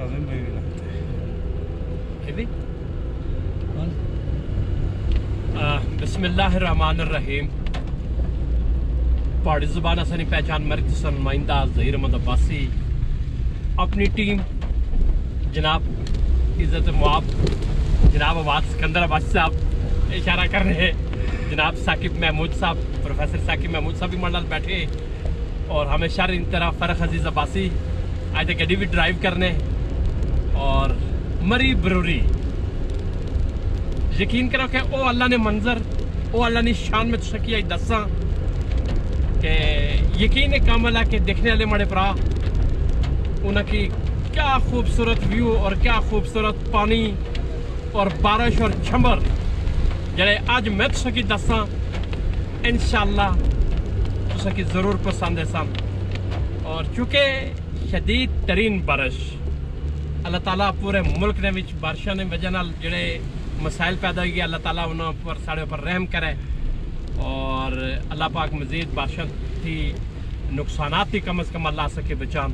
काजिम भाई बिस्मिल्लाहिर्रहमानिर्रहीम। पहाड़ी ज़ुबान असनी पहचान मर्द नुमाइंदा ज़हीर अहमद अब्बासी, अपनी टीम जनाब इज़्ज़त मुआब जनाब अवाद सिकंदर अब्बासी साहब, इशारा कर रहे हैं जनाब साकिब महमूद साहब, प्रोफेसर साकिब महमूद साहब भी मंडल बैठे, और हमेशा इन तरह फ़र्क अजीज़ अब्बासी आज तक गड्डी भी ड्राइव करने, और मरी बरूरी यकीन करो कि ओ अल्लाह ने मंजर ओ अल्लाह ने शान में शकिया दसा के यकीन कामल है कि देखने वाले मड़े भरा उनकी क्या खूबसूरत व्यू और क्या खूबसूरत पानी और बारिश और छंबर जड़े आज मैं तुझे दसा इंशाअल्लाह तुझे ज़रूर पसंद है सन। और चूँकि शदीद तरीन बारिश अल्लाह ताला पूरे मुल्क ने बारिशों ने वजह नाल जड़े मसाइल पैदा हो गए, अल्लाह ताला उन्होंने पर साढ़े ऊपर रहम करे और अल्लाह पाक मज़ीद बारिशों थी नुकसानात थी कम अज़ कम अल्लाह सके बचान।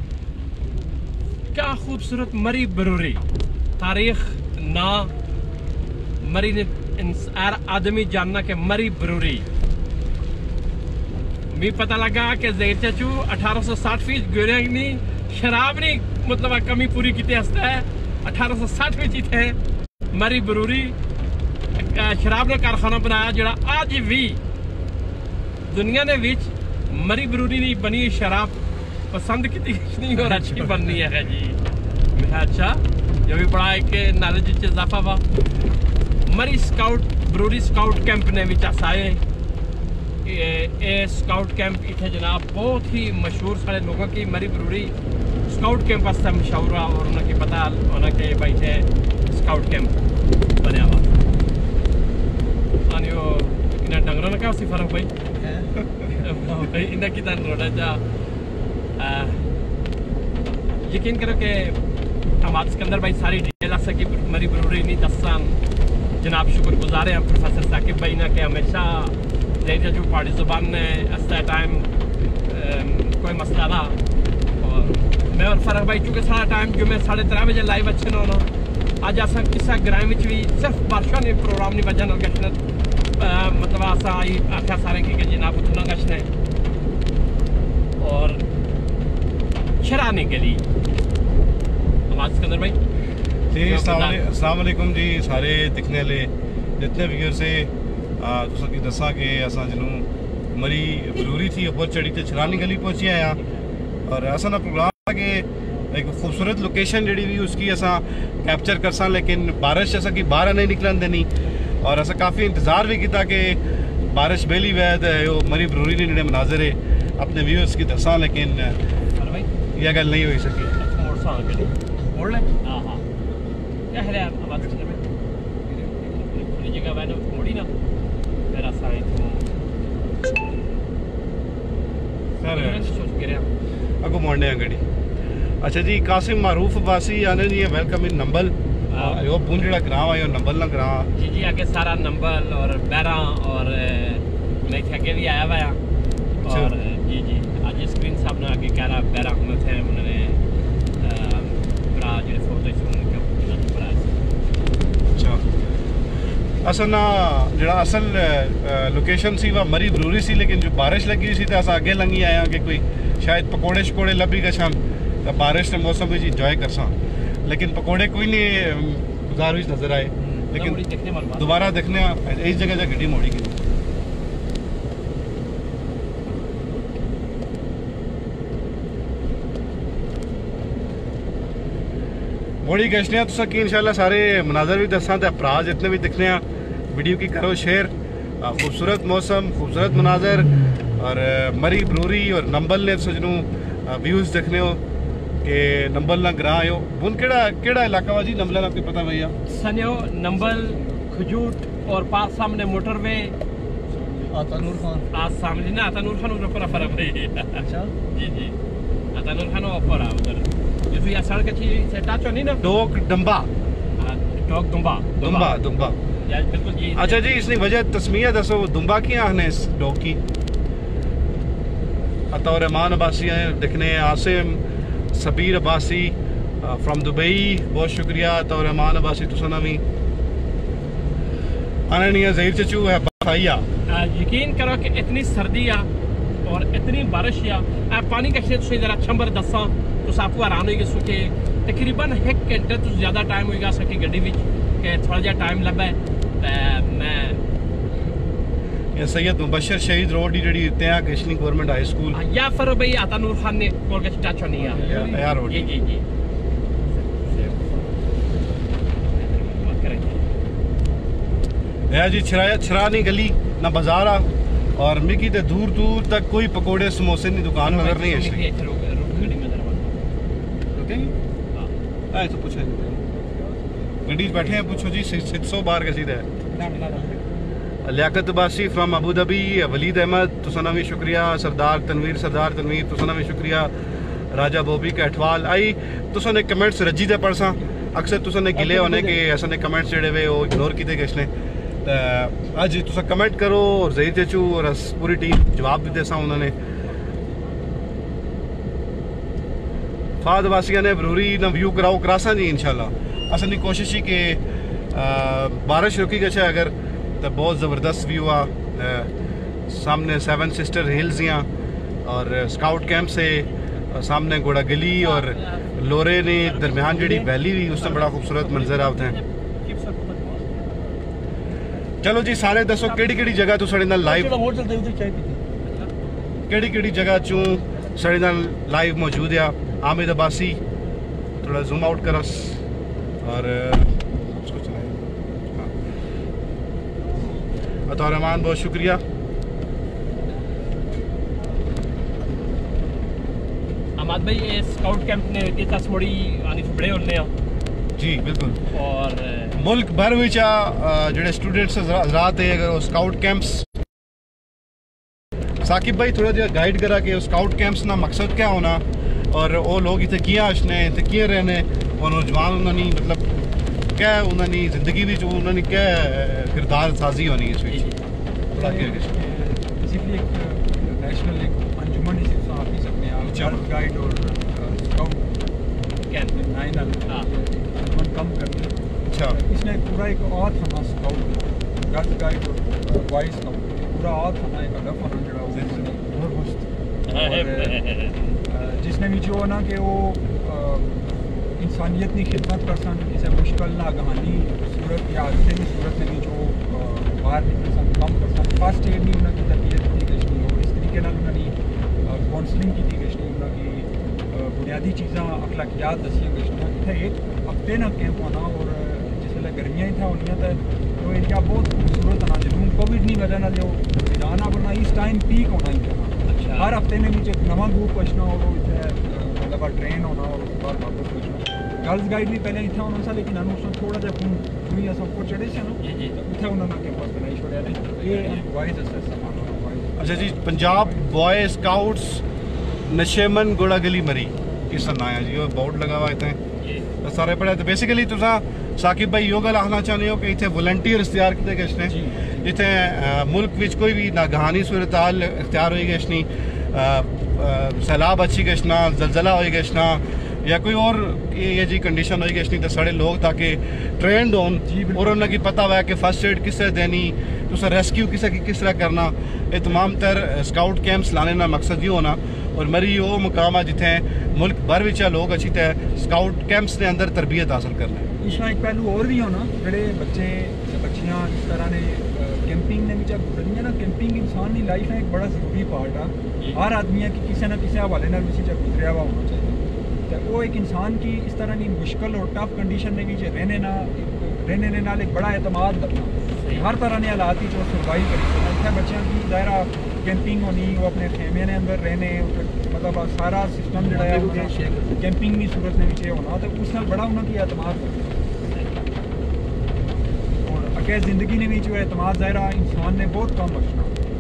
क्या खूबसूरत मरी बरूरी तारीख ना मरी ने आदमी जानना कि मरी बरूरी भी पता लगा कि ज़हीर चाचू 1860 गोरियां शराब नहीं मतलब कमी पूरी की है 1860 थे मरी बरूरी शराब का कारखाना बनाया जड़ा आज भी दुनिया ने विच मरी बरूरी नहीं बनी शराब पसंद की नहीं और अच्छी बननी है जी। मैं अच्छा जो भी बड़ा एक नॉलेज इजाफा वा मरी स्काउट बरूरी स्काउट कैंप ने विच आए स्काउट कैंप इतने जनाब बहुत ही मशहूर सारे लोगों की मरी बरूरी स्काउट कैंप वास्ते मशहूर और उनके पता उनके बैठे स्काउट कैंप बनया हुआ इन्हें डंगरों ने क्या सी फर्क भाई इन्हें की तरह रोड़ा जा यकीन करो कि हमारे सिकंदर भाई सारी डिटेल आ सकी मरी बरूरी नहीं दसान जनाब शुक्रगुजार हैं प्रोफेसर साकिब भाई ने कि हमेशा जैसे जो पहाड़ी ज़ुबान ने ऐसा टाइम कोई मसला ना और मैं और फर्क भाई चूँकि सारा टाइम जो मैं 3:30 बजे लाइव अच्छे ना होना अज अस किसा ग्राम भी सिर्फ बारिशों ने प्रोग्राम नहीं वजह गश्त मतलब असा आख्या सारे की जनाब उतना गश्त है और शराने के लिए आवाज़ सिकंदर भाई जी अस्सलाम वालेकुम जी सारे दिखने वाले जितने व्यूअर से तुसें दसा कि असां जिन्हों मरी बरूरी थी ऊपर चढ़ी तो छरानी गली पहुंची आया और असा ना प्रोग्राम कि एक खूबसूरत लोकेशन जी भी उसकी असा कैप्चर कर सा लेकिन बारिश असा की बाहर नहीं निकलन देनी और असा काफ़ी इंतज़ार भी किया कि बारिश बेली वैद मरी बरूरी ने जो मनाजर है अपने व्यूअर्स की दसा लेकिन यह गल नहीं हो सकी। अगो मोड़ने गड्डी अच्छा जी कासिम मारूफ अब्बासी आने जी वेलकम इन नंबल यो पूंजड़ा ग्राम आयो नंबल ना ग्राम जी जी आगे सारा नंबल और बैरा और मैं आगे भी आया हुआ और जी जी आज स्क्रीन साहब ने आगे कह रहा बैरा में थे उन्होंने बड़ा जो फोटो अच्छा असल ना जड़ा असल लोकेशन सी वह मरी बरूरी सी लेकिन जो बारिश लगी सी तो अस आगे लंघी आया कि कोई शायद पकौड़े शकोड़े लभी गछन तो बारिश के मौसम में इंजॉय कर सा लेकिन पकौड़े कोई नहीं बाजार में नजर आए लेकिन दोबारा देखने इस जगह जा गड्डी मोड़ी की मोड़ी गश्ते तो कि इंशाल्लाह सारे मनाजर भी दसा तो भरा जितने भी दिखने वीडियो की करो शेयर खूबसूरत मौसम खूबसूरत मनाजर और मरी बरूरी और नंबल ने सजनू व्यूज़ देखने हो कि नंबल ना ग्रां आयो बुन केड़ा इलाका वा जी नंबल ना पता भैया सनियो नंबल खजूट और पास सामने मोटरवे आतानूर खान आज सामने ना आतानूर खान ऊपर फर्क नहीं अच्छा जी जी आतानूर खान ऊपर आ उधर जो या सड़क अच्छी से टाचो नहीं ना टोक डंबा टोक दुम्बा दुम्बा दुम्बा बिल्कुल जी। अच्छा जी इसने वजह तस्मिया दसो दुम्बा की आने इस डॉग की अतौर रहमान अब्बासी दिखने आसिम सबीर अब्बासी फ्रॉम दुबई बहुत शुक्रिया तो रहमान अब्बासी तुसना भी आने नहीं है ज़हीर चचू है भाईया यकीन करो कि इतनी सर्दी आ और इतनी बारिश आ पानी का शेर से जरा छंबर दसा तो आपको आराम होगी सुके तकरीबन 1 घंटे तो ज़्यादा टाइम होगा सकी गड्डी में कि थोड़ा जा टाइम लबे मैं ये सैयद मुबशर शहीद रोड की जी त्या कृष्णी गवर्नमेंट हाई स्कूल या फिर भाई आता नूर खान ने कोल के टच होनी है यार रोड जी जी जी है जी छरानी गली ना बाजार आ और मिकी ते दूर दूर तक कोई पकोड़े समोसे की दुकान नजर नहीं है तो पूछे गड्डी बैठे हैं पूछो जी 600 बार कैसी है Liaquat Abbasi from Abu Dhabi Waleed Ahmed तुसना भी शुक्रिया सरदार तनवीर तुसना भी शुक्रिया राजा बोबी कैठवाल आई तुसने कमेंट्स रजी दे पढ़सा अक्सर तुसने गिले होने के ऐसा ने कमेंट्स जेडे वे वो इग्नोर किए गए अज तुस कमेंट करो और ज़हीर चचू और पूरी टीम जवाब भी देसा उन्होंने फाद वासिया ने जरूरी ना व्यू कराओ करासा जी इंशाल्लाह असली कोशिश ही कि बारिश रुकी गए अगर तो बहुत ज़बरदस्त व्यू आ सामने 7 सिस्टर हिल्स या और स्काउट कैंप से सामने घोड़ा गली और लोरे ने दरमियान जी वैली भी उसमें बड़ा खूबसूरत मंजर आते हैं चलो जी सारे दसो केड़ी जगह तो साढ़े लाइव केड़ी जगह चू साढ़े लाइव मौजूद है आमिद अब्बासी थोड़ा जूम आउट करस और उसको चलाए अता रहमान बहुत शुक्रिया अहमद भाई ये स्काउट कैंप ने ये तस्मोड़ी आनी बड़े होने जी बिल्कुल और मुल्क भर विच जेडे स्टूडेंट्स हजरात है अगर स्काउट कैंप्स साकिब भाई थोड़ा जिहा गाइड करा कि स्काउट कैंप्स ना मकसद क्या होना और वो लोग इतने किया आशने इतने किए रहने और नौजवान उन्होंने मतलब क्या उन्होंने जिंदगी में उन्होंने क्या किरदार साजी होनी है थोड़ा बेसिकली एक नेशनल एक अंजुमन इसी आप ही सकते हैं गाइड और स्काउट कैंप अंजुमन कम करनी अच्छा इसने पूरा एक और था स्काउट गर्ल्स गाइड और बॉयज स्काउट पूरा और था एक अलग होना जड़ा जिसने भी जो ना कि वो इंसानियत की खिदमत कर सन किसी मुश्किल ना गहानी सूरत या हादसे की सूरत में भी जो बाहर निकल सन कम कर सन फर्स्ट एड नहीं उन्होंने तरबियत की गई और इस तरीके उन्होंने काउंसलिंग की गई उन्होंने बुनियादी चीज़ा अखलाकियात दसिया गई इतने एक हफ्ते ना कैंप होना और जिसले गर्मियाँ था होनिया तो वो एरिया बहुत खूबसूरत होना जरूर कोविड की वजह ना जो मैदान बना इस टाइम पीक होना ही अच्छा हर हफ्ते में नीचे नवा ग्रुप पहुँचना और इतने मतलब ट्रेन होना और उसके बाद वापस पहुँचना गर्ल्स गाइड भी पहले इतना होना था लेकिन उसमें थोड़ा जा खून सबको चढ़े से ना इतना उन्होंने कैंपस बनाई छोड़ा ये बॉयज अच्छा जी पंजाब बॉय स्काउट्स नशेमन गोड़ा गली मरी किस आया जी वो बोर्ड लगा हुआ इतने सारे पढ़े तो बेसिकली तुसा साकिब भाई यो गल आखना चाहते हो कि इतने वॉलंटियर्स तैयार किए गए जिथे मुल्क विच कोई भी नागहानी सूरत हाल इख्तियार हुई गई सैलाब अच्छी गशना जलजला हो गशना या कोई और ये जी कंडीशन हो गई तो साढ़े लोग ताकि ट्रेंड होन और उन्हें पता हुआ कि फर्स्ट एड किस तरह देनी तुसा रेस्क्यू किस तरह करना ये तमाम तर स्काउट कैंप्स लाने का मकसद ये होना और मरी वो मुकाम है जिथे मुल्क भर विच लोग अच्छी तरह स्काउट कैंप्स के अंदर तरबियत हासिल करना इसका एक पहलू और भी होना जोड़े बच्चे बच्चियाँ इस तरह ने कैंपिंग ने ना कैंपिंग इंसान की लाइफ है एक बड़ा जरूरी पार्ट है हर आदमी है कि किसी न किसी हवाले गुजरिया हुआ होना चाहिए तो वो एक इंसान की इस तरह की मुश्किल और टफ कंडीशन में भी रहने नाल एक बड़ा एतमाद रखना हर तरह के हालात ही सर्वाइव करी इतने बच्चों की दायरा कैंपिंग होनी वो अपने खेमे ने अंदर रहने मतलब सारा सिस्टम जो है कैंपिंग की सूरत में होना तो उस बड़ा उन्होंने एतमाद करना और अगे जिंदगी ने भी जो एतमाद दायरा इंसान ने बहुत कम बख्शना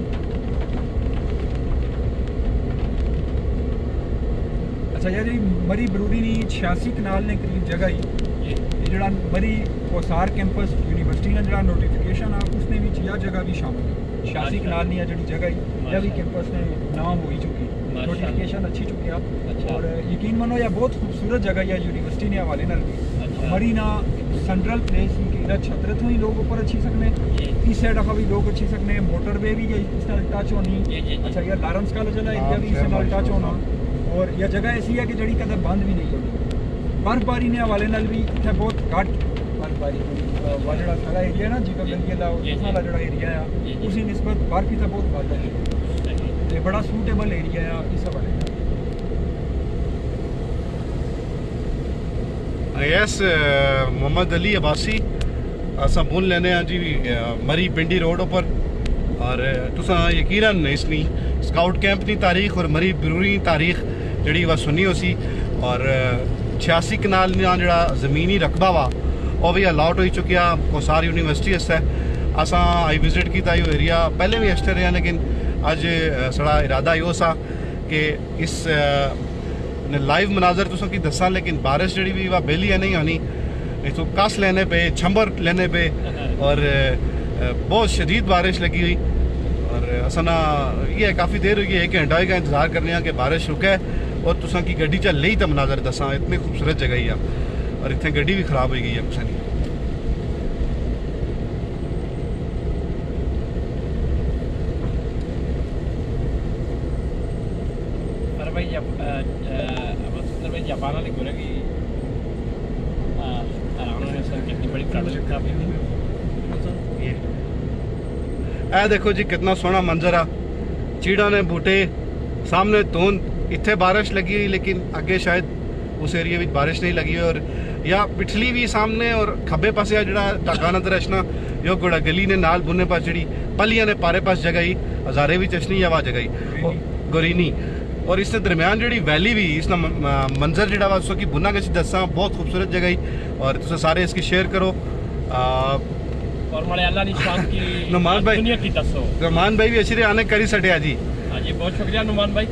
अच्छा यार मरी बरूरी ने 86 कनाल ने करीब जगह ही जरा मरी कोसार कैंपस यूनिवर्सिटी ने जरा नोटिफिकेशन आ उसने भी यह जगह भी शामिल है 86 कनाल नहीं जी जगह ही यह भी कैंपस ने नाम हो ही चुकी नोटिफिकेशन अच्छी चुकिया अच्छा। और यकीन मनो यह बहुत खूबसूरत जगह है यूनिवर्सिटी ने हवाले नाल भी अच्छा। मरीना सेंट्रल प्लेस इधर छतरे तो ही लोग ऊपर अच्छी सकने जी। इस साइड आखा भी लोग अच्छी सकने मोटरवे भी इस नाल टच होनी जी, जी, जी। अच्छा यार लारेंस कॉलेज वाला एरिया भी इस नाल टच होना और यह जगह ऐसी है कि जड़ी कदे बंद भी नहीं होती बर्फबारी ने हवाले नाल भी इतना बहुत घट बर्फबारी वा जड़ा सारा एरिया ना जिका गलिया दा जी, जी। वाला जड़ा एरिया जी, है जी। उसी निस्बत बर्फ ही बहुत ज्यादा है ते बड़ा सूटेबल एरिया है इस हवाले नाल यस मोहम्मद अली अब्बासी असा बुन लेने जी मरी पिंडी रोड पर और तुसा यकीनन इसनी स्काउट कैंप की तारीख और मरी ब्रूरी की तारीख जड़ी वह सुनी हो सी और 86 कनाल जड़ा ज़मीनी रकबा वा वह भी अलाट हो चुकिया कोसार यूनिवर्सिटी है असा आई विजिट किया यो एरिया पहले भी अच्छे रहा लेकिन अज साड़ा इरादा यो सा कि इस लाइव मनाजर तुसा की दसा लेकिन बारिश जड़ी भी वह बेली है नहीं होनी इतों कस लेने पे छंबर लेने पे और बहुत शदीद बारिश लगी हुई और असना ये काफ़ी देर हुई है 1 घंटा का इंतज़ार करने कि बारिश रुके और तुसा की गड्डी चल ही तो मनाजर दसा इतनी खूबसूरत जगह ही है और इतने गड्डी भी खराब हो गई है कुछ नहीं जापान वाले गोरे की कितनी बड़ी प्रोडक्ट काफी ए देखो जी कितना सोहना मंजर आ चीड़ा ने बूटे सामने धुंध इतने बारिश लगी हुई लेकिन आगे शायद उस एरिया में बारिश नहीं लगी और या पिछली भी सामने और खब्बे पासे जड़ा टाका नजर अचना यो गोड़ा गली ने नाल बुने पास जड़ी पलिया ने पारे पास जगह ही हजारे भी चशनी या वह जगह गोरीनी और इसके दरम्यान जी वैली भी इसका मंजर जड़ा वा उसकी बुना किसी दसा बहुत खूबसूरत जगह ही और तुम सारे इसकी शेयर करो और मले अल्लाह निशान की नुमान भाई दुनिया की दसो नुमान भाई भी अच्छी आने करी सटिया जी हाँ जी बहुत शुक्रिया नुमान भाई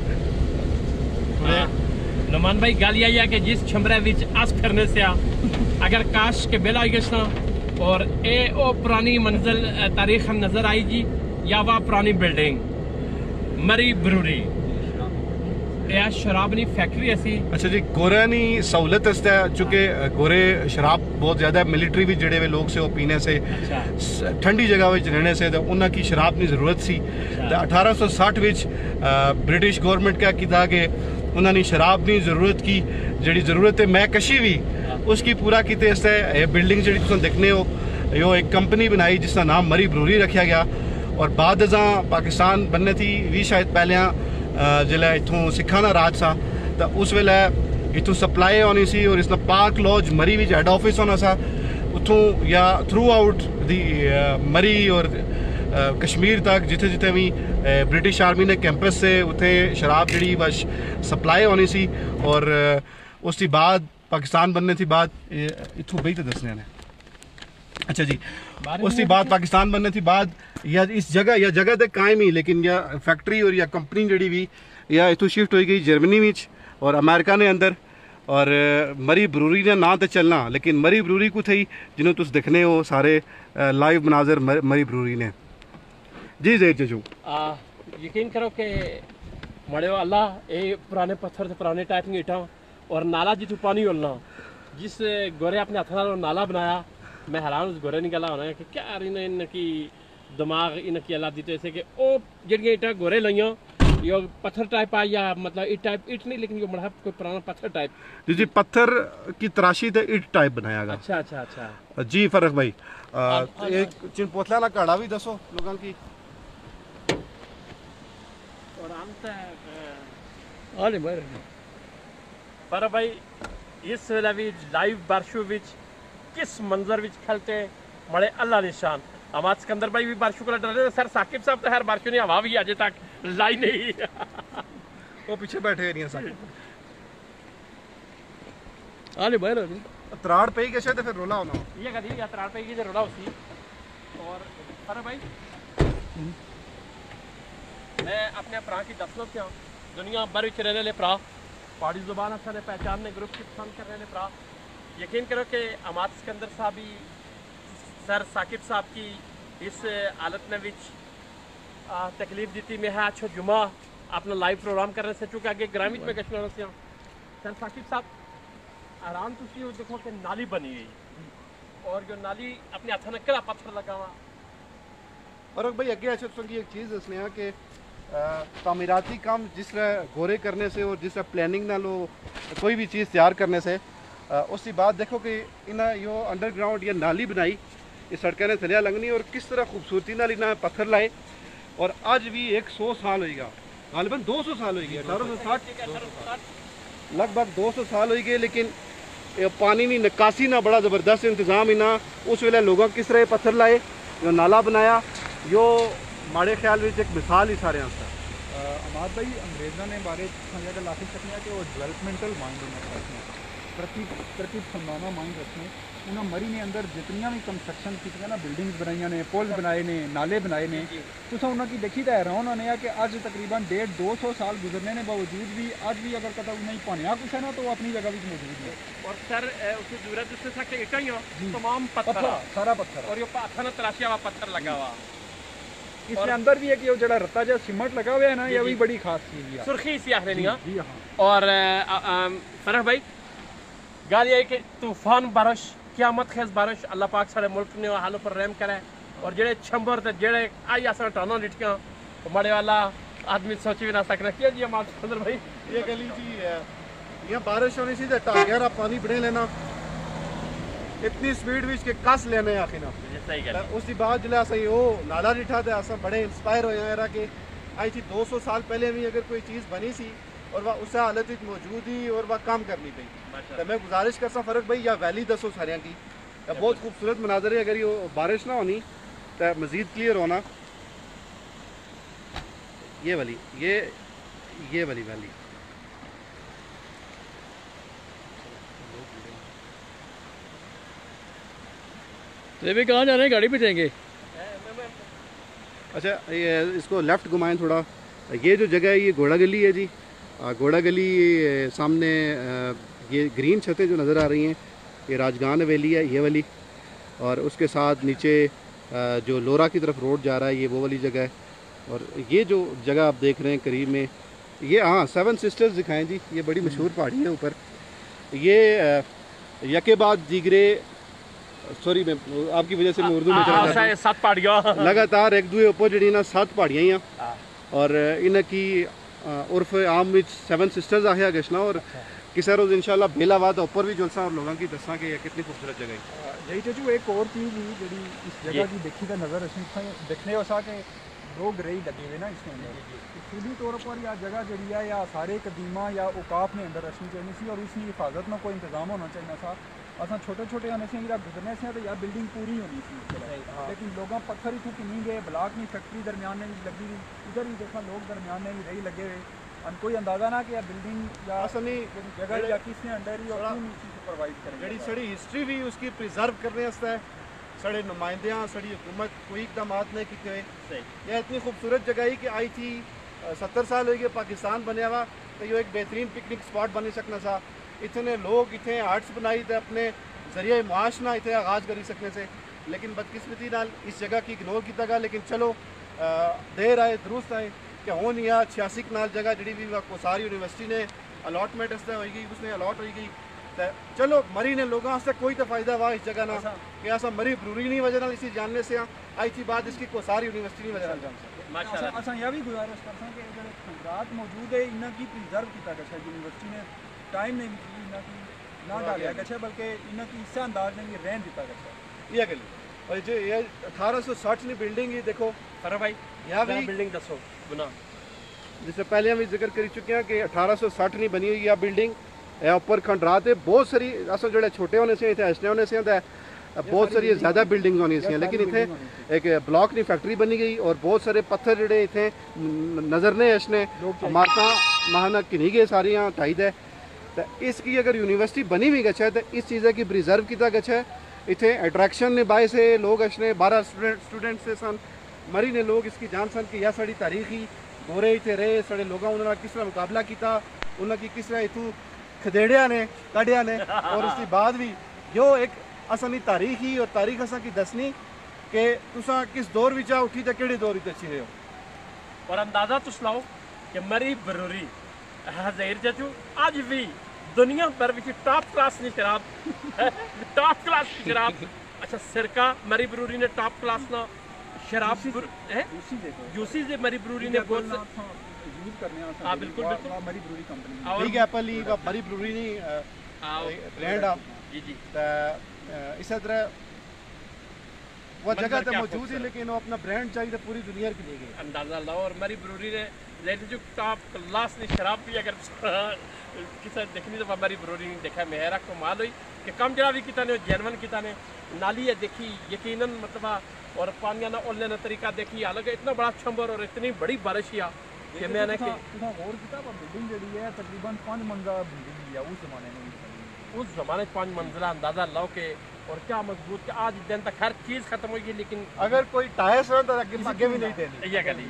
नुमान भाई गल यही है कि जिस छमरे विच अस फिरने से अगर काश के बेला गसना और ए ओ पुरानी मंजिल तारीख हम नजर आई जी या वह पुरानी बिल्डिंग मरी ब्रूरी या शराब नी फैक्ट्री ऐसी अच्छा जी गोरे नी सहूलत है चूंकि गोरे शराब बहुत ज्यादा मिलिट्री भी जड़े हुए लोग से वो पीने से अच्छा ठंडी जगह में रहने से उन्होंने की शराब की जरूरत सी 1860 विच ब्रिटिश गवर्नमेंट क्या किया कि उन्होंने शराब की जरूरत की जी जरूरत है मैं कशी भी उसकी पूरा किते इससे बिल्डिंग जी तुम देखने हो यो एक कंपनी बनाई जिसका नाम मरी ब्रूरी रखा गया और बाद अजा पाकिस्तान बनने थी भी शायद पहले जिले इतों सिखा का राज सा तो उस वेले इतों सप्लाई होनी सी और इसका पार्क लॉज मरी भी हेड ऑफिस होना सा उतों या थ्रू आउट दी मरी और कश्मीर तक जिथे जिथे भी ब्रिटिश आर्मी ने कैंपस से उथे शराब जी बस सप्लाई होनी सी और उसकी बाद पाकिस्तान बनने थी बाद इतों बही तो दसने ने अच्छा जी उसके बाद पाकिस्तान बनने थी बाद या इस जगह या जगह तक कायम ही लेकिन या फैक्ट्री और या कंपनी जड़ी भी या इतों शिफ्ट हो गई जर्मनी में और अमेरिका ने अंदर और मरी ब्रूरी ने ना तो चलना लेकिन मरी ब्रूरी को थी जिन्होंने तुम देखने हो सारे लाइव मनाजर मरी ब्रूरी ने जी जी चचू यकीन करो कि मड़े अल्लाह ये पुराने पत्थर से पुराने टाइप की ईटा और नाला जितू पानी उलना जिस गोरे अपने हथ नाला बनाया मैं हैरान उस गोरे निकला होना है कि क्या इनकी दिमाग इनकी अल्लाह दी तो ऐसे कि ओ जड़ियाँ ईटा गोरे लइया यो पत्थर टाइप आ या मतलब ईट टाइप ईट नहीं लेकिन यो बड़ा कोई पुराना पत्थर टाइप जी जी पत्थर की तराशी तो ईट टाइप बनाया गया अच्छा अच्छा अच्छा जी फर्क भाई एक चिनपोतला वाला काड़ा भी दसो लोगों की और अंत पर भाई इस वेले भी लाइव बारिशों विच किस मंजर विच खलते मड़े अल्लाह निशान हमारे सिकंदर भाई भी बारिशों को डर सर साकिब साहब तो हर बारिशों ने हवा भी अजे तक लाई नहीं वो पीछे बैठे नहीं साकिब आले बाहर त्राड़ पे ही कैसे तो फिर रोला होना ये कदी या त्राड़ पे की रोला होती और पर भाई मैं अपने भरा की दसना क्या दुनिया भर विच रहने वाले भरा पहाड़ी जुबान अच्छा पहचानने ग्रुप की पसंद करने वाले भरा यकीन करो कि अमाद सिकंदर साहब ही सर साकिब साहब की इस हालत में विच तकलीफ दी में है अच्छो जुमा अपना लाइव प्रोग्राम करने से चूंकि आगे ग्रामीण में कश्मीर से सर साकिब साहब आराम तुसी देखो कि नाली बनी गई और जो नाली अपने हथ न कड़ा पत्थर लगा हुआ और भाई अगे अच्छा तुसेंगी एक चीज़ दसने हैं कि तामीराती काम जिस तरह गोरे करने से और जिस तरह प्लानिंग ना लो कोई भी चीज़ तैयार करने से उसकी बात देखो कि इन्हें यो अंडरग्राउंड या नाली बनाई ये सड़कें ने थलिया लंघनी और किस तरह खूबसूरती नाल इन्हें पत्थर लाए और आज भी 100 साल होएगा गालिबन 200 साल होएगी 1860 लगभग 200 साल हो गए लेकिन पानी की निकासी ना बड़ा ज़बरदस्त इंतज़ाम इन्हें उस वेले लोगों किस तरह पत्थर लाए जो नाला बनाया यो माड़े ख्याल में एक मिसाल ही सारे अमाद भाई अंग्रेज़ों ने बारे गल आखी सकने कि वो डिवेलपमेंटल माइंड रखने तरक्की फंदाना माइंड रखने उन्होंने मरी ने अंदर जितनियां भी कंस्ट्रक्शन की ना बिल्डिंग्स बनाई ने पुल बनाए ने नाले बनाए ने तुम उन्होंने देखी तो हैरान होने कि अज तकरीबन 150-200 साल गुजरने के बावजूद भी अज भी अगर कदा उन्हें भनिया कुछ है ना तो वो अपनी जगह भी मौजूद है और सर उसकी जरूरत उससे सकते इटा ही हो तमाम पत्थर सारा पत्थर और ये पत्थर तराशिया हुआ पत्थर लगा हुआ इसके अंदर भी है कि वो जड़ा रत्ता जो सीमेंट लगा हुआ है ना ये भी बड़ी खास चीज है सुर्खी सी आखने नहीं जी हाँ और फरह भाई गाल ये कि तूफान बारिश क़यामत खेज बारिश अल्लाह पाक सारे मुल्क ने हालों पर रहम करे और जेड़े छंबर ते जेड़े आई असा टाना डिटकियां मड़े वाला आदमी सोची भी ना सकना क्या जी हमारे फजल भाई ये गली जी है यहाँ बारिश होनी सी टांगियां पानी बने लेना इतनी स्पीड विच के कस लेने आखिर सही गल उसके बाद जिले असं वो नाला डिठा तो अस बड़े इंस्पायर होए हैं कि आई थी 200 साल पहले भी अगर कोई चीज़ बनी सी और वह उस हालत मौजूद ही और वह काम करनी पई तो मैं गुजारिश करता फ़र्क भाई या वैली दसो सारे की बहुत खूबसूरत मनाजर है अगर ये बारिश ना होनी तो मज़ीद क्लियर होना ये वाली ये वाली वैली ये भी कहाँ जा रहे हैं गाड़ी पे जाएंगे अच्छा ये इसको लेफ़्ट घुमाएं थोड़ा ये जो जगह है ये घोड़ा गली है जी घोड़ा गली सामने ये ग्रीन छतें जो नज़र आ रही हैं ये राजगान हवेली है ये वाली और उसके साथ नीचे जो लोरा की तरफ रोड जा रहा है ये वो वाली जगह है और ये जो जगह आप देख रहे हैं करीब में ये हाँ 7 सिस्टर्स दिखाएं जी ये बड़ी मशहूर पहाड़ी है ऊपर ये यके बाद दीगरे सॉरी मैं आपकी वजह से मैं उर्दू में चला जाता हूं 7 पहाड़ियां लगातार एक दूसरे ऊपर जड़ी ना 7 पहाड़ियां ही और इनकी उर्फ आम में 7 सिस्टर्स आया गशना और किसी रोज़ इंशाल्लाह बेलावाद ऊपर भी जुलसा और लोगों की दसा कि कितनी खूबसूरत जगह है यही चचू एक और चीज़ ही जी इस जगह की देखी का नज़र देखने वसा के लोग रही लगे हुए ना इसके अंदर खुली तौर पर या जगह जड़ी है या सारे कदीमा या औकाफ ने अंदर रखनी चाहिए सी और उसकी हिफाजत में कोई इंतजाम होना चाहिए था असा छोटे छोटे होने से गुजरने से तो यार बिल्डिंग पूरी होनी थी लेकिन लोग पत्थर इतने किन्नी गए ब्लॉक नहीं फैक्ट्री दरमियान में भी लगी इधर ही देखा लोग दरमियान में भी रही लगे हुए कोई अंदाजा ना कि बिल्डिंग या असली जगह या किसने अंडर ही और प्रोवाइड करें जड़ी सड़ी हिस्ट्री भी उसकी प्रिजर्व करने है सड़े नुमाइंदियाँ सड़ी हुकूमत कोई इकदाम नहीं किए हुए यह इतनी खूबसूरत जगह ही कि आई थी 70 साल हो गए पाकिस्तान बनया हुआ तो ये एक बेहतरीन पिकनिक स्पॉट बनी सकना था इतने लोग इतने आर्ट्स बनाई थे अपने जरिए मुआश ना इतने आगाज करी सकने से लेकिन बदकिस्मती नाल इस जगह की इग्नोर किया गया लेकिन चलो देर आए दुरुस्त आए कि हूँ या 86 नाल जगह जी भी कोसार यूनिवर्सिटी ने अलॉटमेंट होगी उसने अलॉट हो गई तो चलो मरी ने लोगों से कोई तो फायदा हुआ इस जगह ना कि ऐसा मरी जरूरी नहीं वजह इसी जानने से आई थी बात इसकी कोसार यूनिवर्सिटी नहीं वजह जान असा यह भी गुजारिश करते हैं कि जो खंडरात मौजूद है इन्हों की प्रिजर्व किया गया यूनिवर्सिटी ने टाइम नहीं की इन्हों की ना डालिया गया बल्कि इन्हों की इस अंदाज में रहन दिता गया ये गली और जो ये 1860 की बिल्डिंग ही देखो अरे भाई यहाँ भी बिल्डिंग दसो बना जिससे पहले हम जिक्र कर चुके हैं कि 1860 नहीं बनी हुई यह बिल्डिंग ऊपर खंडरात है बहुत सारी असल जो छोटे होने से इतने हसने होने से बहुत सारी ज़्यादा बिल्डिंग होनी सी लेकिन इतने एक ब्लॉक की फैक्ट्री बनी गई और बहुत सारे पत्थर जोड़े इतने नज़र ने हसने इमारत महाना किन्नी गए सारियाँ ढाई दे तो इसकी अगर यूनिवर्सिटी बनी हुई गच्छा है तो इस चीज़ की प्रिजर्व किया गच्छा है इतने अट्रैक्शन ने बाय से लोग हसने 12 स्टूडेंट से सन मरी ने लोग इसकी जान सन कि यह साड़ी तारीखी गोरे इतने रहे साढ़े लोगों उन्होंने किस तरह मुकाबला किया उन्होंने किस तरह इतू खदेड़िया ने कढ़िया ने और उसके बाद भी जो एक असली तारीख ही और तारीख असा की दसनी कि तुसा किस दौर विच उठी तो केड़े दौर विच अच्छी रहे हो और अंदाजा तुस लाओ कि मरी बरूरी ज़हीर चाचू अज भी दुनिया भर में टॉप क्लास की शराब टॉप क्लास की शराब अच्छा सिरका मरी बरूरी ने टॉप क्लास ना शराब है जूसी से मरी बरूरी ने बहुत यूज करने हाँ बिल्कुल बिल्कुल मरी ब्रूरी कंपनी ठीक है पहली मरी ब्रूरी नहीं ब्रांड आप जी जी इस तरह वो जगह तो मौजूद है लेकिन वो अपना ब्रांड चाहिए पूरी दुनिया की लेगी अंदाजा लाओ और मरी ब्रूरी ने जो टॉप क्लास की शराब भी अगर किसी देखनी तो मरी ब्रूरी नहीं देखा मेरा कमाल हुई कि कम जरा भी किता ने जैनवन किता ने नाली है देखी यकीनन मतलब और पानी ना ओलने का तरीका देखी अलग इतना बड़ा छंबर और इतनी बड़ी बारिश या कि मैंने कि और किताब बिल्डिंग जड़ी है तकरीबन 5 मंजिला बिल्डिंग है उस जमाने में 5 मंजिला अंदाजा लाओ के और क्या मजबूत कि आज दिन तक हर चीज खत्म हो गई लेकिन अगर कोई टायर्स हो तो आगे भी नहीं देनी ये गली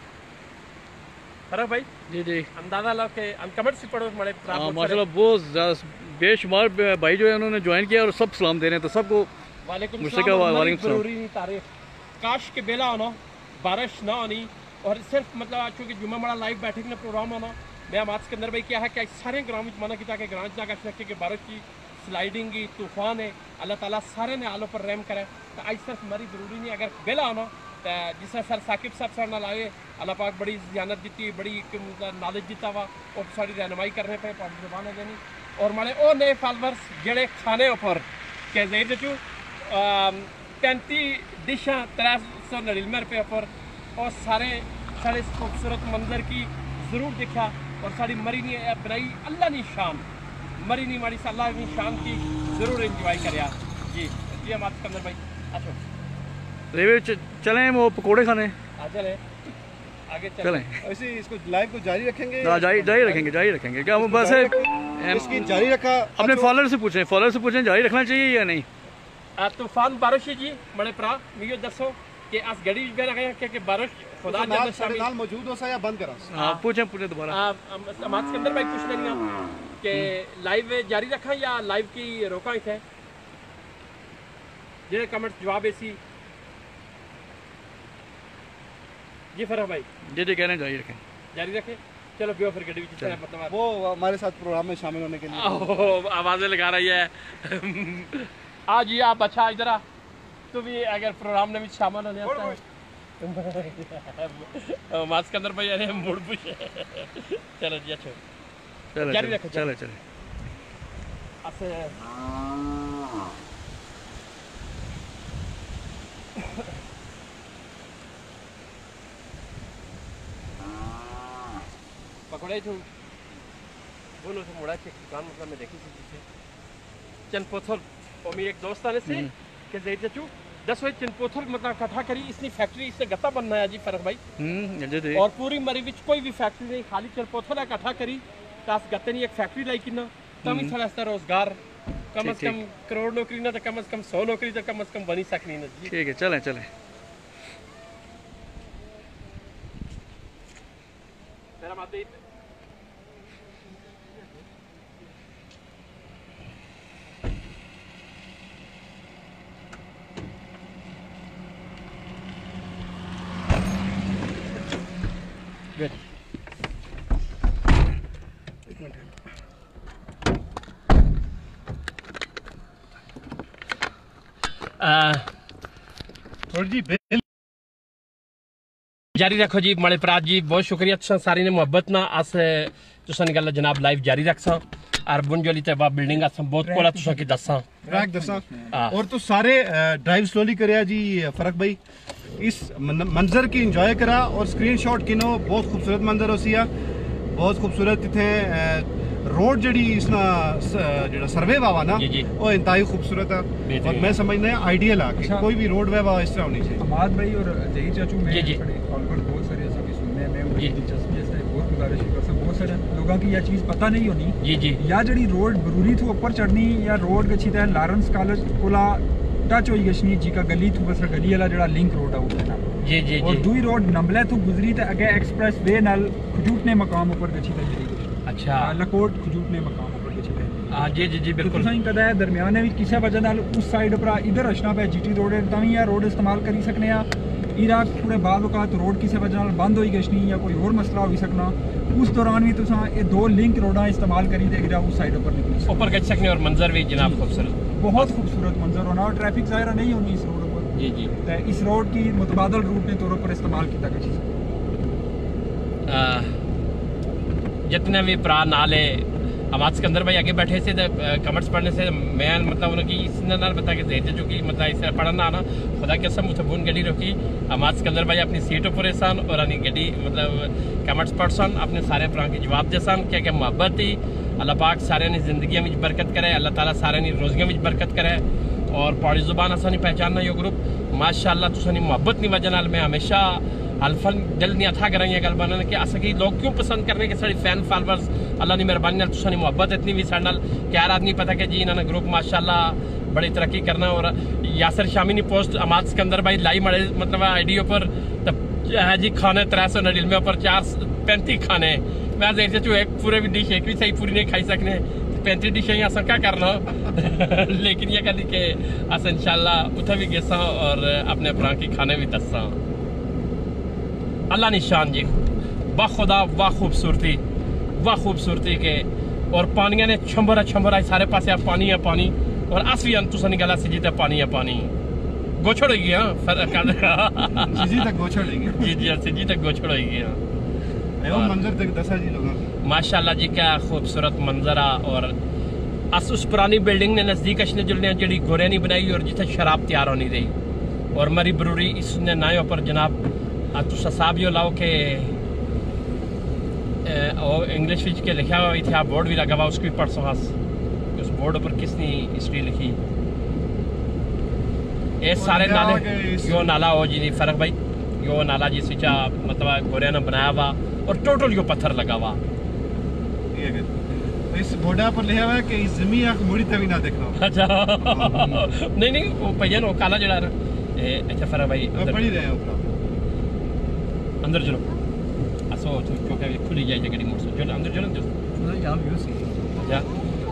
फरक भाई जी जी अंदाजा लाओ के कमेंट से पढ़ो बड़े माशाल्लाह बहुत बेशुमार भाई जो है उन्होंने ज्वाइन किया और सब सलाम दे रहे हैं तो सबको वालेकुम जरूरी तारीफ काश के बेला होना बारिश ना होनी और सिर्फ मतलब चूँकि जुम्मा बड़ा लाइव बैठक ने प्रोग्राम होना मैं मार्च के अंदर भाई क्या है कि सारे ग्राम में मना किया कि ग्राम जाकर रखे कि बारिश की स्लाइडिंग की तूफान है अल्लाह ताला सारे ने आलों पर रहम करे तो आज सिर्फ मरी जरूरी नहीं अगर बेला होना तो जिस सर साकिब साहब सर नाल आए अल्लाह पाक बड़ी जियानत दी बड़ी नॉलेज दिता वा और सारी रहनुमाई करने पे जुबान है देनी और माने ओ नए फॉलोअर्स जेड़े खाने ऊपर के ज़हीर चू 35 डिशा 399 रुपये पर और सारे सारे खूबसूरत मंजर की ज़रूर देखा और साड़ी मरी ने बनाई अल्लाह ने शान मरी नहीं मारी अल्लाह की शान की ज़रूर इंजॉय कर जी जी हम आपके अंदर भाई अच्छा रेवे चलें वो पकोड़े खाने आ चले आगे चलें ऐसे इसको लाइव को जारी रखेंगे जारी रखेंगे क्या बस इसकी जारी रखा अपने फॉलोअर से पूछें जारी रखना चाहिए या नहीं तूफान बारिश है जी बड़े भरा मियो दसो कि अस गड़ी में रखे कि बारिश खुदा जब शामिल नाल मौजूद हो सा या बंद करा हां पूछें दोबारा समाज के अंदर भाई कुछ नहीं कि लाइव जारी रखा या लाइव की रोका थे जे कमेंट जवाब ऐसी जी फरह भाई जी कह रहे हैं जारी रखें चलो बियो फिर गड्डी मतलब वो हमारे साथ प्रोग्राम में शामिल होने के लिए आवाजें लगा रही है आज जी आप अच्छा इधर आ तू भी अगर प्रोग्राम में भी शामिल होने आता है मास्क के अंदर भाई अरे मूड पुश चलो जी अच्छा जारी रखो चले पकड़े तो बोलो तो मुड़ा के दुकान मतलब में देखी थी पीछे चनपोथल और मेरे एक दोस्त आने से कि ज़हीर चाचू 10 बजे चनपोथल मतलब इकट्ठा करी इसने फैक्ट्री इससे गत्ता बनना है जी फरक भाई और पूरी मरी विच कोई भी फैक्ट्री नहीं खाली चनपोथल इकट्ठा करी तास गत्ते नहीं एक फैक्ट्री लाई किना तम ही थोड़ा सा रोजगार कम से कम करोड़ नौकरी ना तो कम से कम 100 नौकरी तो कम से कम बनी सकनी ना जी ठीक है चलें मेरा माते जी जारी रखो जी माड़े प्रात जी बहुत शुक्रिया तुसा सारी ने मोहब्बत ना अस तुसा ने गल जनाब लाइव जारी रखसा और बुंजोली ते बा बिल्डिंग अस बहुत कोला तुसा की दसा और तो सारे ड्राइव स्लोली करया जी फरक भाई इस मंजर की एंजॉय करा और स्क्रीनशॉट किनो बहुत खूबसूरत मंजर होसिया बहुत खूबसूरत इथे रोड जड़ी इसना जेड़ा सर्वे वावा ना वो इंतहाई खूबसूरत है और मैं समझना है आइडियल है कि कोई भी रोड वे इस तरह होनी चाहिए अमाद भाई और ज़हीर चाचू में फॉलोअर बहुत सारे ऐसा भी सुनने में दिलचस्पी है बहुत गुजारिश कर सकता बहुत सारे लोगों की यह चीज़ पता नहीं होनी या जड़ी रोड बरूरी थी ऊपर चढ़नी या रोड गच्छी था लारेंस कॉलेज कोला टच होई गछनी जी का गली थू बस गली वाला जड़ा लिंक रोड है उसके नाल और दूई रोड नंबले थू गुजरी ते अगे एक्सप्रेस वे नाल खजूटने मकाम ऊपर गच्छी था जी अच्छा लकोट खजूटने मकाम ऊपर गच्छी था हां जी बिल्कुल तुसां कदा है दरमियान में किसी वजह नाल उस साइड पर इधर अचना पे जीटी रोड है तां या रोड इस्तेमाल करी सकने आ इरा पूरे बाद वक़्त रोड किसी वजह नाल बंद होई गई या कोई और मसला हो सकना, उस दौरान भी तुसां ये 2 लिंक रोडां इस्तेमाल करी दे उस साइड पर निकली ऊपर गच सकने और मंजर भी जनाब खूबसूरत, बहुत खूबसूरत मंजर होना और ट्रैफिक ज़ाहिर नहीं होनी इस रोड पर। जी जी। तो इस रोड की मुतबादल रूट के तौर पर इस्तेमाल किया गया। जितने भी भरा नाले हमारे सिकंदर भाई आगे बैठे से कमेंट्स पढ़ने से मैं मतलब उनकी इसने नाल बता के देते जो कि मतलब इसे पढ़ना ना खुदा के कसम उसे बुन गड्डी रोकी हमारे सिकंदर भाई अपनी सीटों पर सन और अपनी गड्डी मतलब कमेंट्स पढ़ सन अपने सारे भरा के जवाब दे सन क्या मुहब्बत ही अल्लाह पाक सारे ने जिंदगी में बरकत करे, अल्लाह ताला सारे ने रोजियों में बरकत करे और पौड़ी जुबान असा नहीं पहचानना यो ग्रुप माशाअल्लाह तुसानी मुहब्बत नहीं वजह नाल मैं हमेशा अल्फन दिल नहीं अथा करें गल बनने कि अस कि लोग क्यों पसंद करने के साड़ी फैन फॉलोअर्स अल्लाह की मेहरबानी नाल तुसानी मुहब्बत इतनी भी साढ़े नाल क्या आदमी पता कि जी इन्होंने ग्रुप माशाअल्लाह बड़ी तरक्की करना और यासर शामी ने पोस्ट अमाद सिकंदर भाई लाई मड़े मतलब आईडियो पर है जी खाने 399 पर 435 खाने मैं देख चो एक पूरे भी डिश एक भी सही पूरी नहीं खाई सकने 35 डिशें अस क्या करना लेकिन ये कहती कि अस इंशाल्लाह उठे भी गेसा और अपने भरा की खाने भी दसा अल्लाह निशान जी बाखुदा वाह खूबसूरती के और पानिया ने छंबरा सारे पासे पानी है पानी और अस भी तुसा गल अस जी पानी है पानी गोछड़ हो गया जी तक गोछड़ हो गया जी जी अस जी तक गोछड़ हो गया मंजर तक दसा जी लोगों माशाल्लाह जी क्या खूबसूरत मंजर आ और अस उस पुरानी बिल्डिंग ने नज़दीक अशने जुलने जी गोरे नहीं बनाई और जिथे शराब तैयार होनी रही और मरी ब्रूरी इसने नायों पर जनाब तुसा साहब यो लाओ के इंग्लिश विच के लिखा हुआ इतना बोर्ड भी लगा हुआ उसको भी पढ़ सो हस उस बोर्ड पर किसने हिस्ट्री लिखी ये सारे नाले यो नाला हो जी फर्क भाई यो नाला जी सिचा मतलब गोरिया ने बनाया हुआ और टोटल यो पत्थर लगा हुआ इस बोर्डा पर लिखा हुआ है कि इस जमीन आंख मुड़ी तभी ना देखना अच्छा नहीं वो भैया वो काला जड़ा अच्छा फर्क भाई पढ़ी रहे हैं अंदर चलो असो क्योंकि खुली जाए जगह मोटर चलो अंदर चलो मतलब यहाँ व्यू सी अच्छा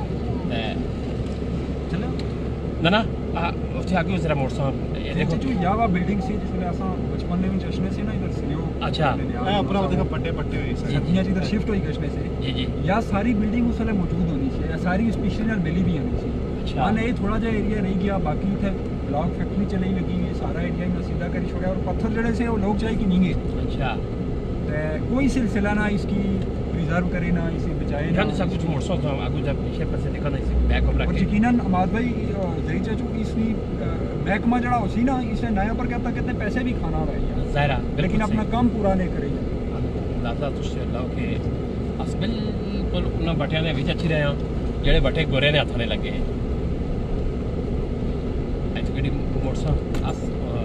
चलो ना ना उससे आगे जरा मोटर ये देखो जो यावा बिल्डिंग से जिसमें ऐसा बचपन में चश्मे से ना इधर से यो अच्छा ऊपर देखो पट्टे पट्टे हुए सदियां इधर शिफ्ट हुई चश्मे से जी जी या सारी बिल्डिंग उस वाले मौजूद होनी चाहिए या सारी स्पेशल नाल मिली भी होनी चाहिए अच्छा हाँ नहीं थोड़ा जा एरिया रह गया बाकी थे ब्लॉक फैक्ट्री चली लगी है सारा एरिया में सीधा कर छोड़ा और पत्थर जड़े से वो लोग चाहे कि नहीं है अच्छा कोई सिलसिला ना इसकी प्रिजर्व करे ना इसे बचाए ना सब कुछ मोड़ सकता हूँ आगे जब पीछे पर से देखा ना इसे बैक ऑफ और रखे यकीनन अमाद भाई जही चाचू इसकी महकमा जड़ा उसी ना इसे नया पर कहता कितने पैसे भी खाना रहा है ज़ाहिरा लेकिन अपना काम पूरा नहीं करेगा अंदाजा तुझसे अल्लाह के अस बिल्कुल उन बटिया ने विच अच्छी रहे हैं जेड़े बटे गोरे ने हथने लगे गड्डी मोटरसा अस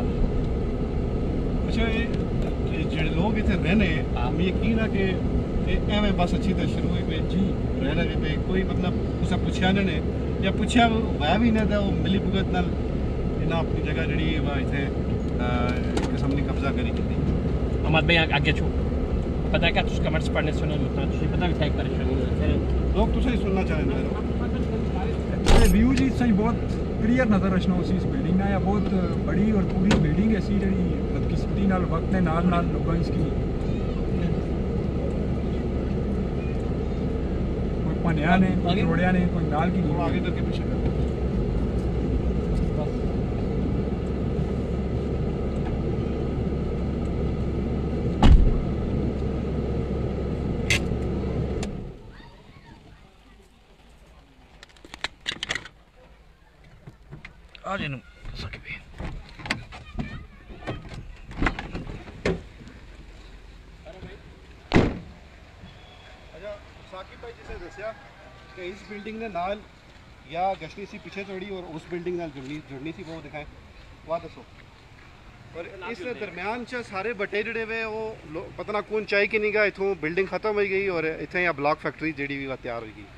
अच्छा ये जेड़े लोग इतने रहने मैं यकीन है कि एवं बस अच्छी तरह शुरू हुई पे जी रहने पे कोई मतलब उसे पूछा ने या पूछा वह भी ना था वो मिली भुगत नाल इन्हें अपनी जगह जड़ी वह इतने किस्म ने कब्जा करी की अहमद भाई आगे छो पता है क्या तुझ कमेंट्स पढ़ने सुनो मतलब तुझे पता भी था एक परेशानी लोग तुझे सुनना चाहेंगे व्यू जी सही बहुत क्लियर नज़र रचना उसी इस बिल्डिंग ना या बहुत बड़ी और पूरी बिल्डिंग ऐसी जड़ी बदकिस्मती नाल वक्त ने नाल लोग इसकी कोई पनिया ने कोई रोड़िया ने कोई नाल की थोड़ा आगे करके पीछे कर आज इन सके भी अच्छा साकिब भाई जिसे दसिया कि इस बिल्डिंग ने नाल या गश्ती सी पीछे चढ़ी और उस बिल्डिंग नाल जुड़नी सी वो दिखाएं वह दसो और इस दरम्यान च सारे बटे जड़े वे वो पता ना कौन चाहे कि नहीं गा इथों बिल्डिंग खत्म हो गई और इतने या ब्लॉक फैक्ट्री जी भी वह तैयार हो गई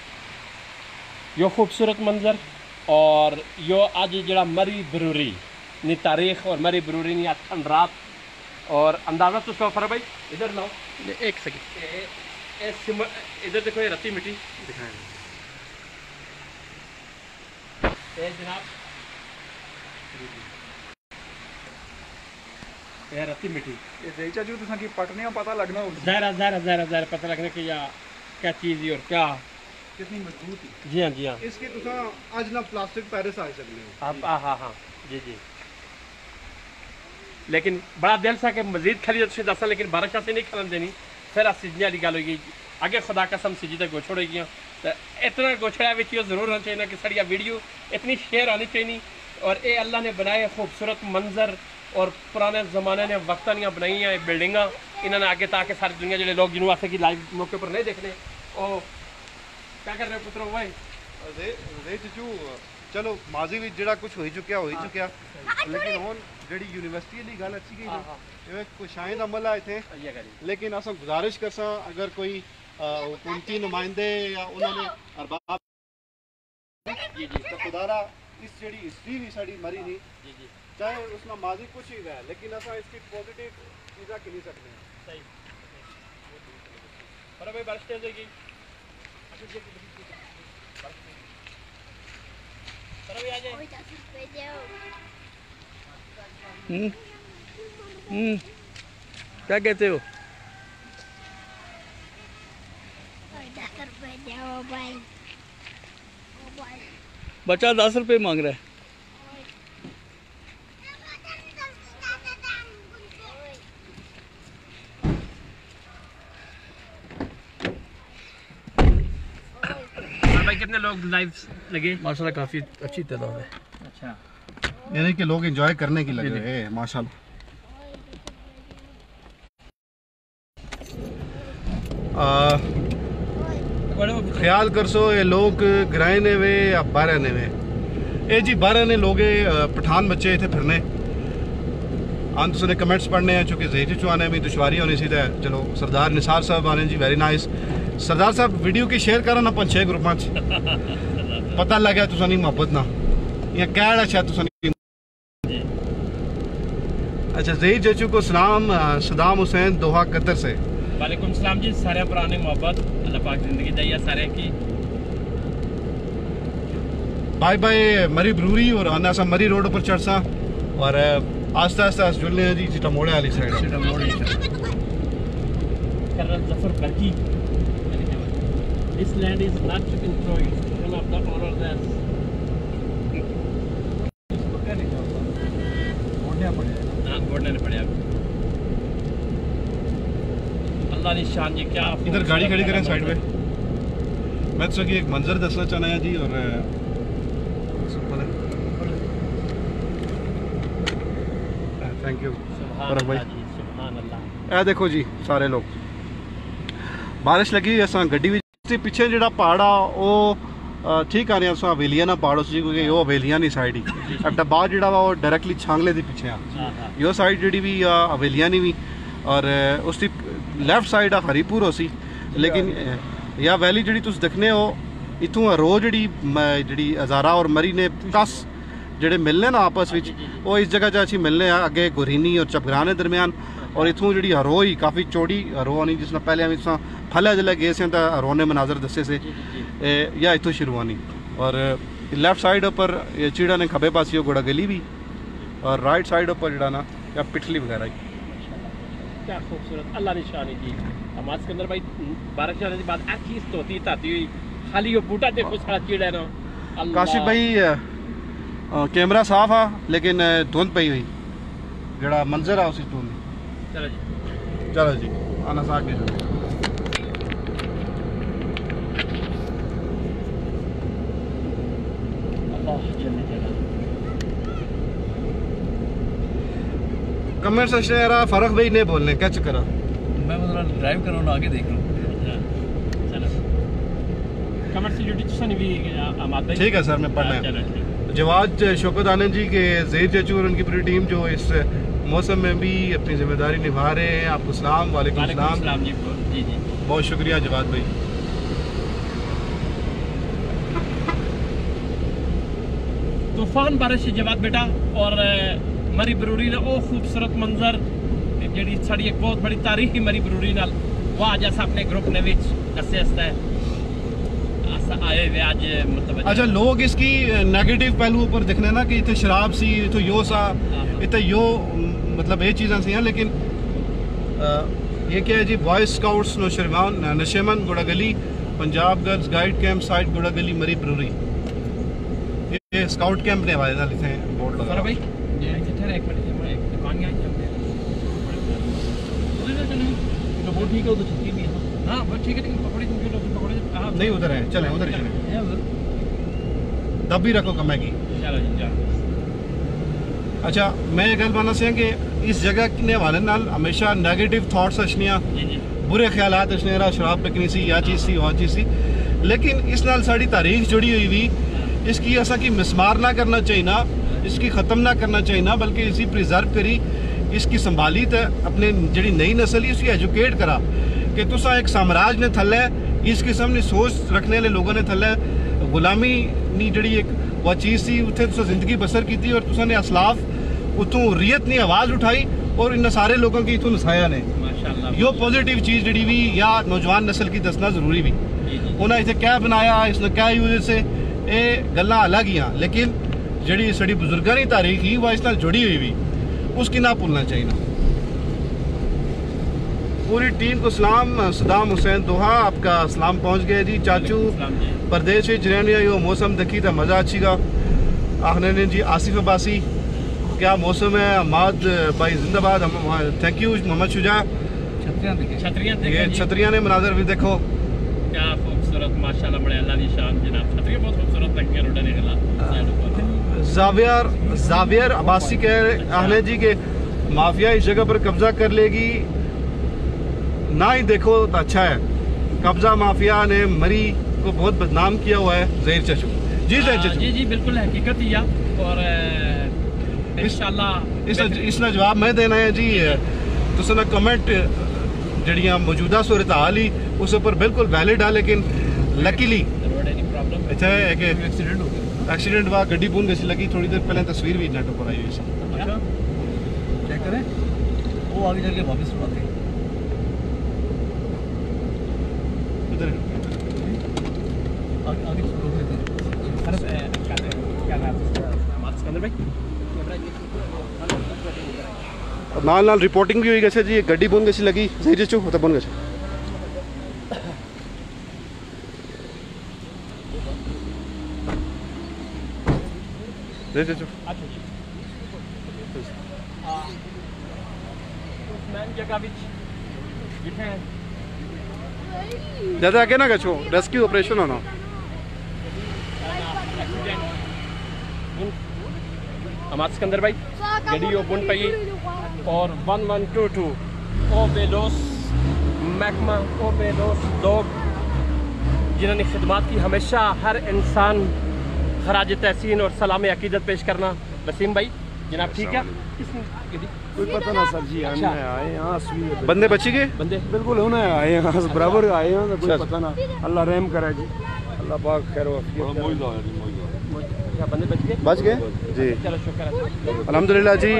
यो खूबसूरत मंजर और यो आज जड़ा मरी ब्रूरी नी तारीख और मरी ब्रूरी नी अठन रात और अंदाज़ा तो उसका फर्क भाई इधर लाओ एक सेकंड इधर देखो ये रत्ती मिट्टी दिखाएं जनाब ये रत्ती मिट्टी ये देई चाचू तुसा की पटने पता लगना हो ज़ाहिर पता लगने की या क्या चीज़ ही और क्या कितनी मजबूत है। जी हाँ जी हाँ इसकी तुसा आज ना प्लास्टिक पैरिस आ सकते हो आप हाँ जी जी लेकिन बड़ा दिल सा कि मजीद खरीद से दसा लेकिन बारिश से नहीं खलन देनी फिर आ सीजने वाली गल होगी आगे खुदा कसम सीजी तक गोछड़ होगी तो इतना गोछड़ा बिच जरूर होना चाहिए कि सड़िया वीडियो इतनी शेयर आनी चाहिए और ये अल्लाह ने बनाए खूबसूरत मंजर और पुराने ज़माने ने वक्त बनाई हैं बिल्डिंगा इन्होंने आगे ताकि सारी दुनिया जो लोग जिन्होंने आसे कि लाइव मौके पर नहीं देखने ओ क्या कर रहे हो पुत्रो भाई चचू चलो माजी भी जड़ा कुछ हो चुकिया लेकिन हुन जड़ी यूनिवर्सिटी दी गल अच्छी गई ये खुशाइंद अमल आए थे लेकिन असा गुजारिश करसा अगर कोई हुकूमती नुमाइंदे या उन्होंने अरबाब तो खुदारा इस जड़ी हिस्ट्री भी साड़ी मरी नहीं चाहे उसमें माजी कुछ ही रहा लेकिन असा इसकी पॉजिटिव चीज़ा के नहीं सकते सही पर भाई बारिश तेज होगी क्या कहते हो? बच्चा 10 रुपए मांग रहा है। भाई कितने लोग लाइव लगे? माशाल्लाह काफी अच्छी तादाद है। अच्छा यानी कि लोग एंजॉय करने की लगे हैं माशाल्लाह। ख्याल कर सो ये लोग ग्राए ने वे या 12 ने वे ए जी 12 ने लोग पठान बच्चे इतने फिरने आन तुसने कमेंट्स पढ़ने हैं चूँकि जेठी चुआने में दुश्वारी होनी सी चलो सरदार निसार साहब आने जी वेरी नाइस सरदार साहब वीडियो की शेयर करो ना 5-6 ग्रुपों पता लगे तुसानी मोहब्बत ना या कैड अच्छा तुसानी। अच्छा जही चचू को सलाम सदाम हुसैन दोहा कतर से। वालेकुम सलाम जी सारे पुराने मोहब्बत अल्लाह पाक जिंदगी दी सारे की। बाय बाय मरी ब्रूरी और आना सा मरी रोड पर चढ़ सा और आस्ता आस्ता जुड़ने हैं जी चिटामोड़े वाली side colonel Zafar Burki This land is not enjoyed. One of the owners has बोलने पड़े अल्लाह ने शान जी क्या इधर गाड़ी खड़ी करें साइड पे। मैं तो एक मंजर दसना चाहना है जी और थैंक यू भाई। ए देखो जी सारे लोग बारिश लगी असा गड्डी भी पिछे जो पहाड़ आ वो ठीक आ रहा अस हवेलिया ना पहाड़ उस क्योंकि वो हवेलिया नहीं साइड ही डब्बा जो वो डायरेक्टली छांगले के पिछे आ यो साइड जी भी हवेलिया नहीं भी और उसकी लैफ्ट साइड आ हरीपुर हो सी लेकिन या वैली जी तुम दिखने हो इतों रो जी हज़ारा और मरी ने कस जोड़े मिलने ना आपस में वो इस जगह अच्छी मिलने अगे गुरीनी और चपगराने दरम्यान और इतों जी हरो ही काफ़ी चौड़ी हरो आनी जिसने पहले हम इतना फल जिले गए थे तो हरो ने मनाजर दसे से या इतों शुरू आनी और लैफ्ट साइड पर चिड़ा ने खबे पास घोड़ा गली भी और राइट साइड पर जरा ना या पिछली वगैरह क्या खूबसूरत अल्लाह ने शान जी हमारे के अंदर भाई बारिश आने के बाद हर चीज़ तोती ताती हुई खाली वो बूटा देखो सारा चिड़ा ना काशिफ भाई कैमरा साफ आ लेकिन धुंध पई हुई जड़ा मंजर आ उसी धुंध चलो जी आना सा आगे कमेंट सेक्शन यार फर्क भाई नहीं बोलने क्या चक्कर मैं मतलब ड्राइव कर रहा हूँ आगे देख रहा हूँ। चलो कमेंट से जुड़ी भी आमाद ठीक है सर मैं पढ़ना है जवाद शौकत आनंद जी के ज़हीर चचू और उनकी पूरी टीम जो इस मौसम में भी अपनी जिम्मेदारी निभा रहे हैं। आपको सलाम वालेकुम सलाम जी जी बहुत शुक्रिया जवाद भाई। तूफान बारिश जवाब बेटा और मरी बरूरी ने ओ खूबसूरत मंजर जी साड़ी एक बहुत बड़ी तारीख ही मरी बरूरी नाल वो आज अस अपने ग्रुप ने विच दसे है आए हुए आज मतलब अच्छा लोग इसकी नेगेटिव पहलू पर दिखने ना कि इतने शराब सी इतो यो सा इतने यो मतलब ये चीज़ें सी हैं लेकिन ये क्या है जी बॉय स्काउट्स नशेमन गुड़ा गली Punjab girls guide camp side गुड़ा गली मरी बरूरी ये स्काउट कैंप ने हवाले नाल इतने बोर्ड लगा भाई ठहर एक मिनट मैं एक दुकान गया तो वो ठीक है उधर छुट्टी भी है हां वो ठीक है पकौड़े पकौड़े नहीं उधर है चलें उधर ही चलें दब भी रखो कमेगी चलो जी जा अच्छा मैं ये गल बनना से कि इस जगह के हवाले नाल हमेशा नेगेटिव थॉट्स अछनियां बुरे ख्यालात अछने शराब पिकनी सी या चीज़ सी और चीज़ सी लेकिन इस नाल साड़ी तारीख जुड़ी हुई भी इसकी असा की मिसमार ना करना चाहिए ना इसकी ख़त्म ना करना चाहिए ना बल्कि इसी प्रिजर्व करी इसकी संभाली तो अपने जी नई नस्ल ही उसकी एजुकेट करा कि तुसा एक साम्राज्य ने थल्ले इस किस्म की सोच रखने वाले लोगों ने थल्ले गुलामी नी जी एक वह चीज़ सी उत्थे तुसा जिंदगी बसर की थी और तुसा ने असलाफ उतों रियत ने आवाज़ उठाई और इन सारे लोगों की इतों नसाया ने यो पॉजिटिव चीज़ जी भी या नौजवान नस्ल की दसना जरूरी भी उन्हें इतने क्या बनाया इसने क्या यूज से ये गल्लां अलग ही हैं लेकिन जी साड़ी बुजुर्गों की तारीख ही वह इस नाल जुड़ी हुई भी उसकी ना भूलना चाहिए पूरी टीम को सलाम सदाम हुसैन दोहा आपका सलाम पहुंच गया जी चाचू प्रदेश रहने यो मौसम देखी तो मज़ा अच्छी का आखने ने जी आसिफ अब्बासी क्या मौसम है अहमद भाई जिंदाबाद थैंक यू मोहम्मद शुजा छतरियाँ ने मनाजर भी देखो क्या खूबसूरत माशाल्लाह बड़े अल्लाह की शान जनाब छतरियाँ बहुत खूबसूरत लगती हैं रोडा निकला जावियर अब्बासी कह आहने जी के माफिया इस जगह पर कब्जा कर लेगी ना ही देखो तो अच्छा है कब्जा माफिया ने मरी को बहुत बदनाम किया हुआ है ज़हीर चचू जी ज़हीर चचू जी बिल्कुल हकीकत ही और इंशाल्लाह इसना जवाब मैं देना है जी तुस ना कमेंट जड़ियाँ मौजूदा सूरत हाल ही उस ऊपर बिल्कुल वैलिड है लेकिन लकीली अच्छा है कि एक्सीडेंट हुआ गड्डी पून गसी लगी थोड़ी देर पहले तस्वीर भी नेट पर आई हुई चेक करें वो आगे चल के वापस उड़ाते नाल नाल रिपोर्टिंग भी हुई गई जी गड्डी बुन गई लगी सही चो तो बुन गई ज्यादा आगे ना गो रेस्क्यू ऑपरेशन होना हमारे सिकंदर भाई गड्डी बुन पई और 1122 ओ बेलोस महकमा ओ बेलोस लोग जिन्होंने खिदमत की हमेशा हर इंसान खराज तहसीन और सलाम अकीदत पेश करना वसीम भाई जनाब ठीक है कोई पता ना सर जी अच्छा। आए यहाँ बंदे बची गए बंदे बिल्कुल होना है आए यहाँ बराबर आए हैं तो कोई पता ना अल्लाह रहम करे जी अल्लाह पाक खैर बंदे बच गए जी चलो शुक्र है अल्हम्दुलिल्लाह जी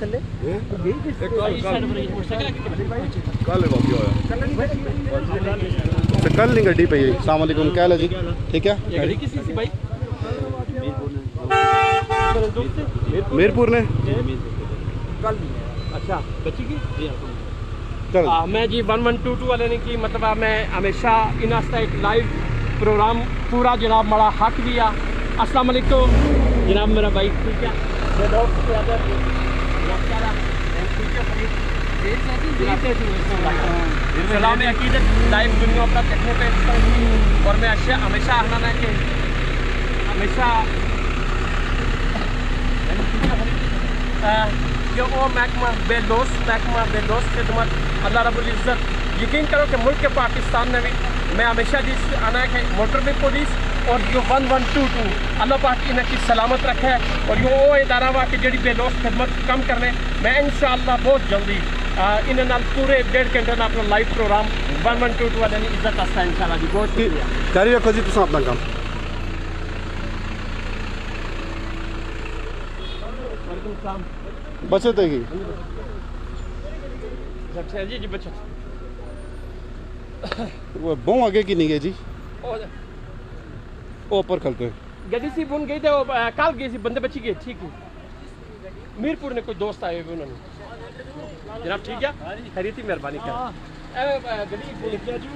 कल नहीं गड्डी पई अस्सलाम वालेकुम क्या हाल है जी ठीक है ये गाड़ी किसी सी भाई मीरपुर ने कल अच्छा बची की चल मैं जी 1122 वाले ने की मतलब मैं हमेशा इन एक लाइव प्रोग्राम पूरा जनाब बड़ा हक दिया अस्सलाम वालेकुम जनाब मेरा भाई ठीक है सलाम अकीदत लाइव दुनिया पर देखने पे और मैं हमेशा आना है कि हमेशा जो वो महकमा बेलोस खिदमत अल्लाह रब्बुल इज़्ज़त यकीन करो कि मुल्क के पाकिस्तान में भी मैं हमेशा जिस आना है मोटरवे पुलिस और जो 1122 अल्लाह पाक इनकी सलामत रखे और यो वो इदारा वा कि जी बेलोस खिदमत कम करने मैं इंशाअल्लाह बहुत जल्दी इन पूरे 1.5 घंटे में अपना लाइव प्रोग्राम 1122 वाले इज्जत आता है इंशाअल्लाह जी बहुत शुक्रिया जारी रखो जी तुम अपना काम वालेकुम सलाम। बचत है की जी जी बचत वो बहुत आगे की नहीं गई जी, और वो ऊपर खलते हैं। गड्डी सी बुन गई थे, वो कल गई सी, बंदे बची गए। ठीक है, मीरपुर ने कोई दोस्त आए हुए उन्होंने। जनाब ठीक है, खरीदी मेहरबानी कर गड्डी बुन गया जू।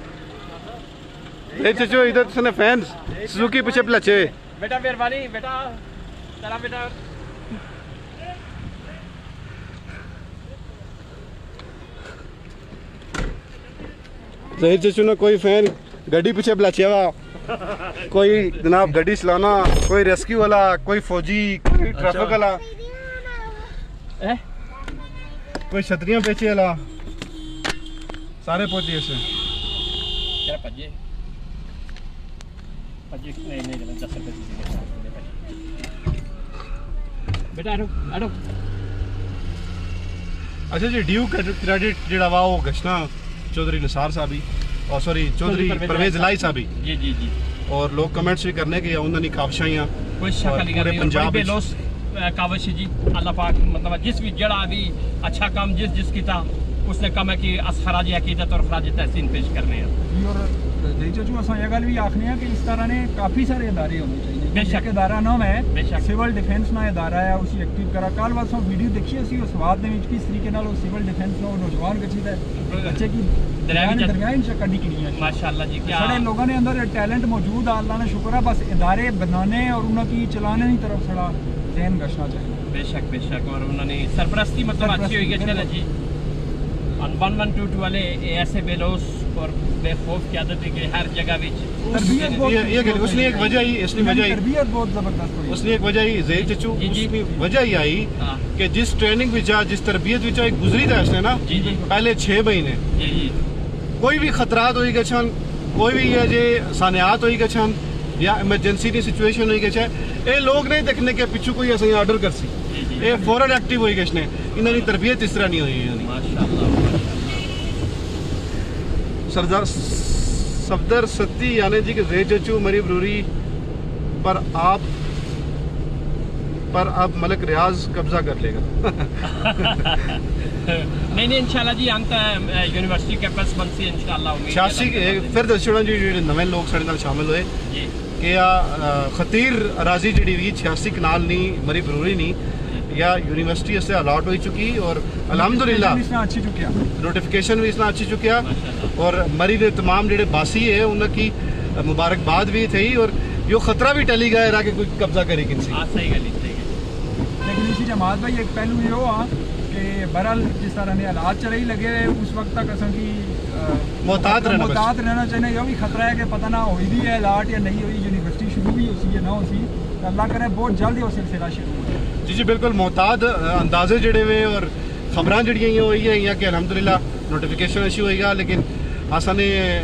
चचो इधर से फैंस सुजुकी पीछे पलचे बेटा मेहरबानी बेटा, चला बेटा। जहीर चचू ने कोई फैन गड्डी पीछे पलचे हुआ, कोई जनाब गड्डी चलाना, कोई रेस्क्यू वाला, कोई फौजी, कोई ट्रैफिक वाला, कोई छतरियां बेचे वाला, सारे पहुंचे इसमें। नहीं 10 रुपये बेटा आड़ो। अच्छा जी, ड्यू क्रेडिट जिहड़ा वा वो गशना चौधरी निसार साहब ही, और सॉरी चौधरी परवेज लाई साहब ही जी जी जी। और लोग कमेंट्स भी करने के उन्होंने कावशाइयां कोई शक नहीं कर रही, पंजाब बेलोस कावश जी। अल्लाह पाक मतलब जिस भी जड़ा भी अच्छा काम जिस की था, उसने कहा कि अस खराज अकीदत और खराज तहसीन पेश करने हैं। और जो असा ये गल भी आखने हैं कि इस तरह ने काफ़ी सारे इदारे होने चाहिए। बेशक इदारा नाम है बेशक सिविल डिफेंस ना इदारा है, उसी एक्टिव करा। कल बस वीडियो देखिए उसी उस बात ने किस तरीके नाल सिविल डिफेंस नो नौजवान गची है बच्चे की दरमियान से कड़ी की है माशाल्लाह जी। क्या सारे लोगों ने अंदर टैलेंट मौजूद है, अल्लाह ने शुक्र है। बस इदारे बनाने और उनकी चलाने की तरफ थोड़ा ध्यान गशना चाहिए। बेशक बेशक, और उन्होंने सरपरस्ती मतलब अच्छी हुई है जी। 1122 वाले ऐसे बेलोस और बेखौफ क़यादत के हर जगह तरबियत उसने एक वजह ही तरबियत बहुत जबरदस्त हुई। उसने एक वजह ही ज़हीर चचू जी, जी। उसकी वजह ही आई कि जिस ट्रेनिंग विच जिस तरबियत विच गुजरी था इसने ना जी जी पहले 6 महीने जी जी कोई भी खतरात हुई गछन, कोई भी ये जे सानियात हुई गछन या इमरजेंसी की सिचुएशन हुई गछ, ये लोग नहीं देखने के पिछू कोई असं ऑर्डर कर सी, ये फौरन एक्टिव हुई गछ ने। इन्होंने तरबियत इस तरह नहीं हुई। माशाल्लाह सरदार सफदर सत्ती यानी जी के ज़हीर चचू मरी बरूरी पर अब मलिक रियाज कब्जा कर लेगा। नहीं इंशाल्लाह जी, अंत यूनिवर्सिटी कैंपस बनसी इंशाल्लाह उम्मीद 86 फिर दसना जी जो नवे लोग साढ़े नाल शामिल हुए जी कि खतीर अराजी जी 86 कनाल नहीं मरी बरूरी नहीं या यूनिवर्सिटी से अलॉट हो चुकी और अल्हम्दुलिल्लाह अच्छी चुकिया नोटिफिकेशन भी इसना अच्छी चुकिया और मरी ने तमाम जेडे बासी है उनकी मुबारकबाद भी थी और यो खतरा भी टली गया रहा कि कोई कब्जा करे किसी। सही गल लेकिन इसी जमात भाई एक पहलू ये हुआ कि बहरहाल जिस तरह ने हालात चले ही लगे उस वक्त तक असं की मोहतात रहना चाहिए। यह भी खतरा है कि पता ना हुई भी है अलॉट या नहीं हुई, यूनिवर्सिटी शुरू भी होती है ना होती, अल्लाह करे बहुत जल्द ही वो सिलसिला शुरू हो। जी जी बिल्कुल मोहतात अंदाजे जड़े हुए और खबर जड़ियाँ ये हुई है कि अल्हम्दुलिल्लाह नोटिफिकेशन इशू होएगा, लेकिन असाने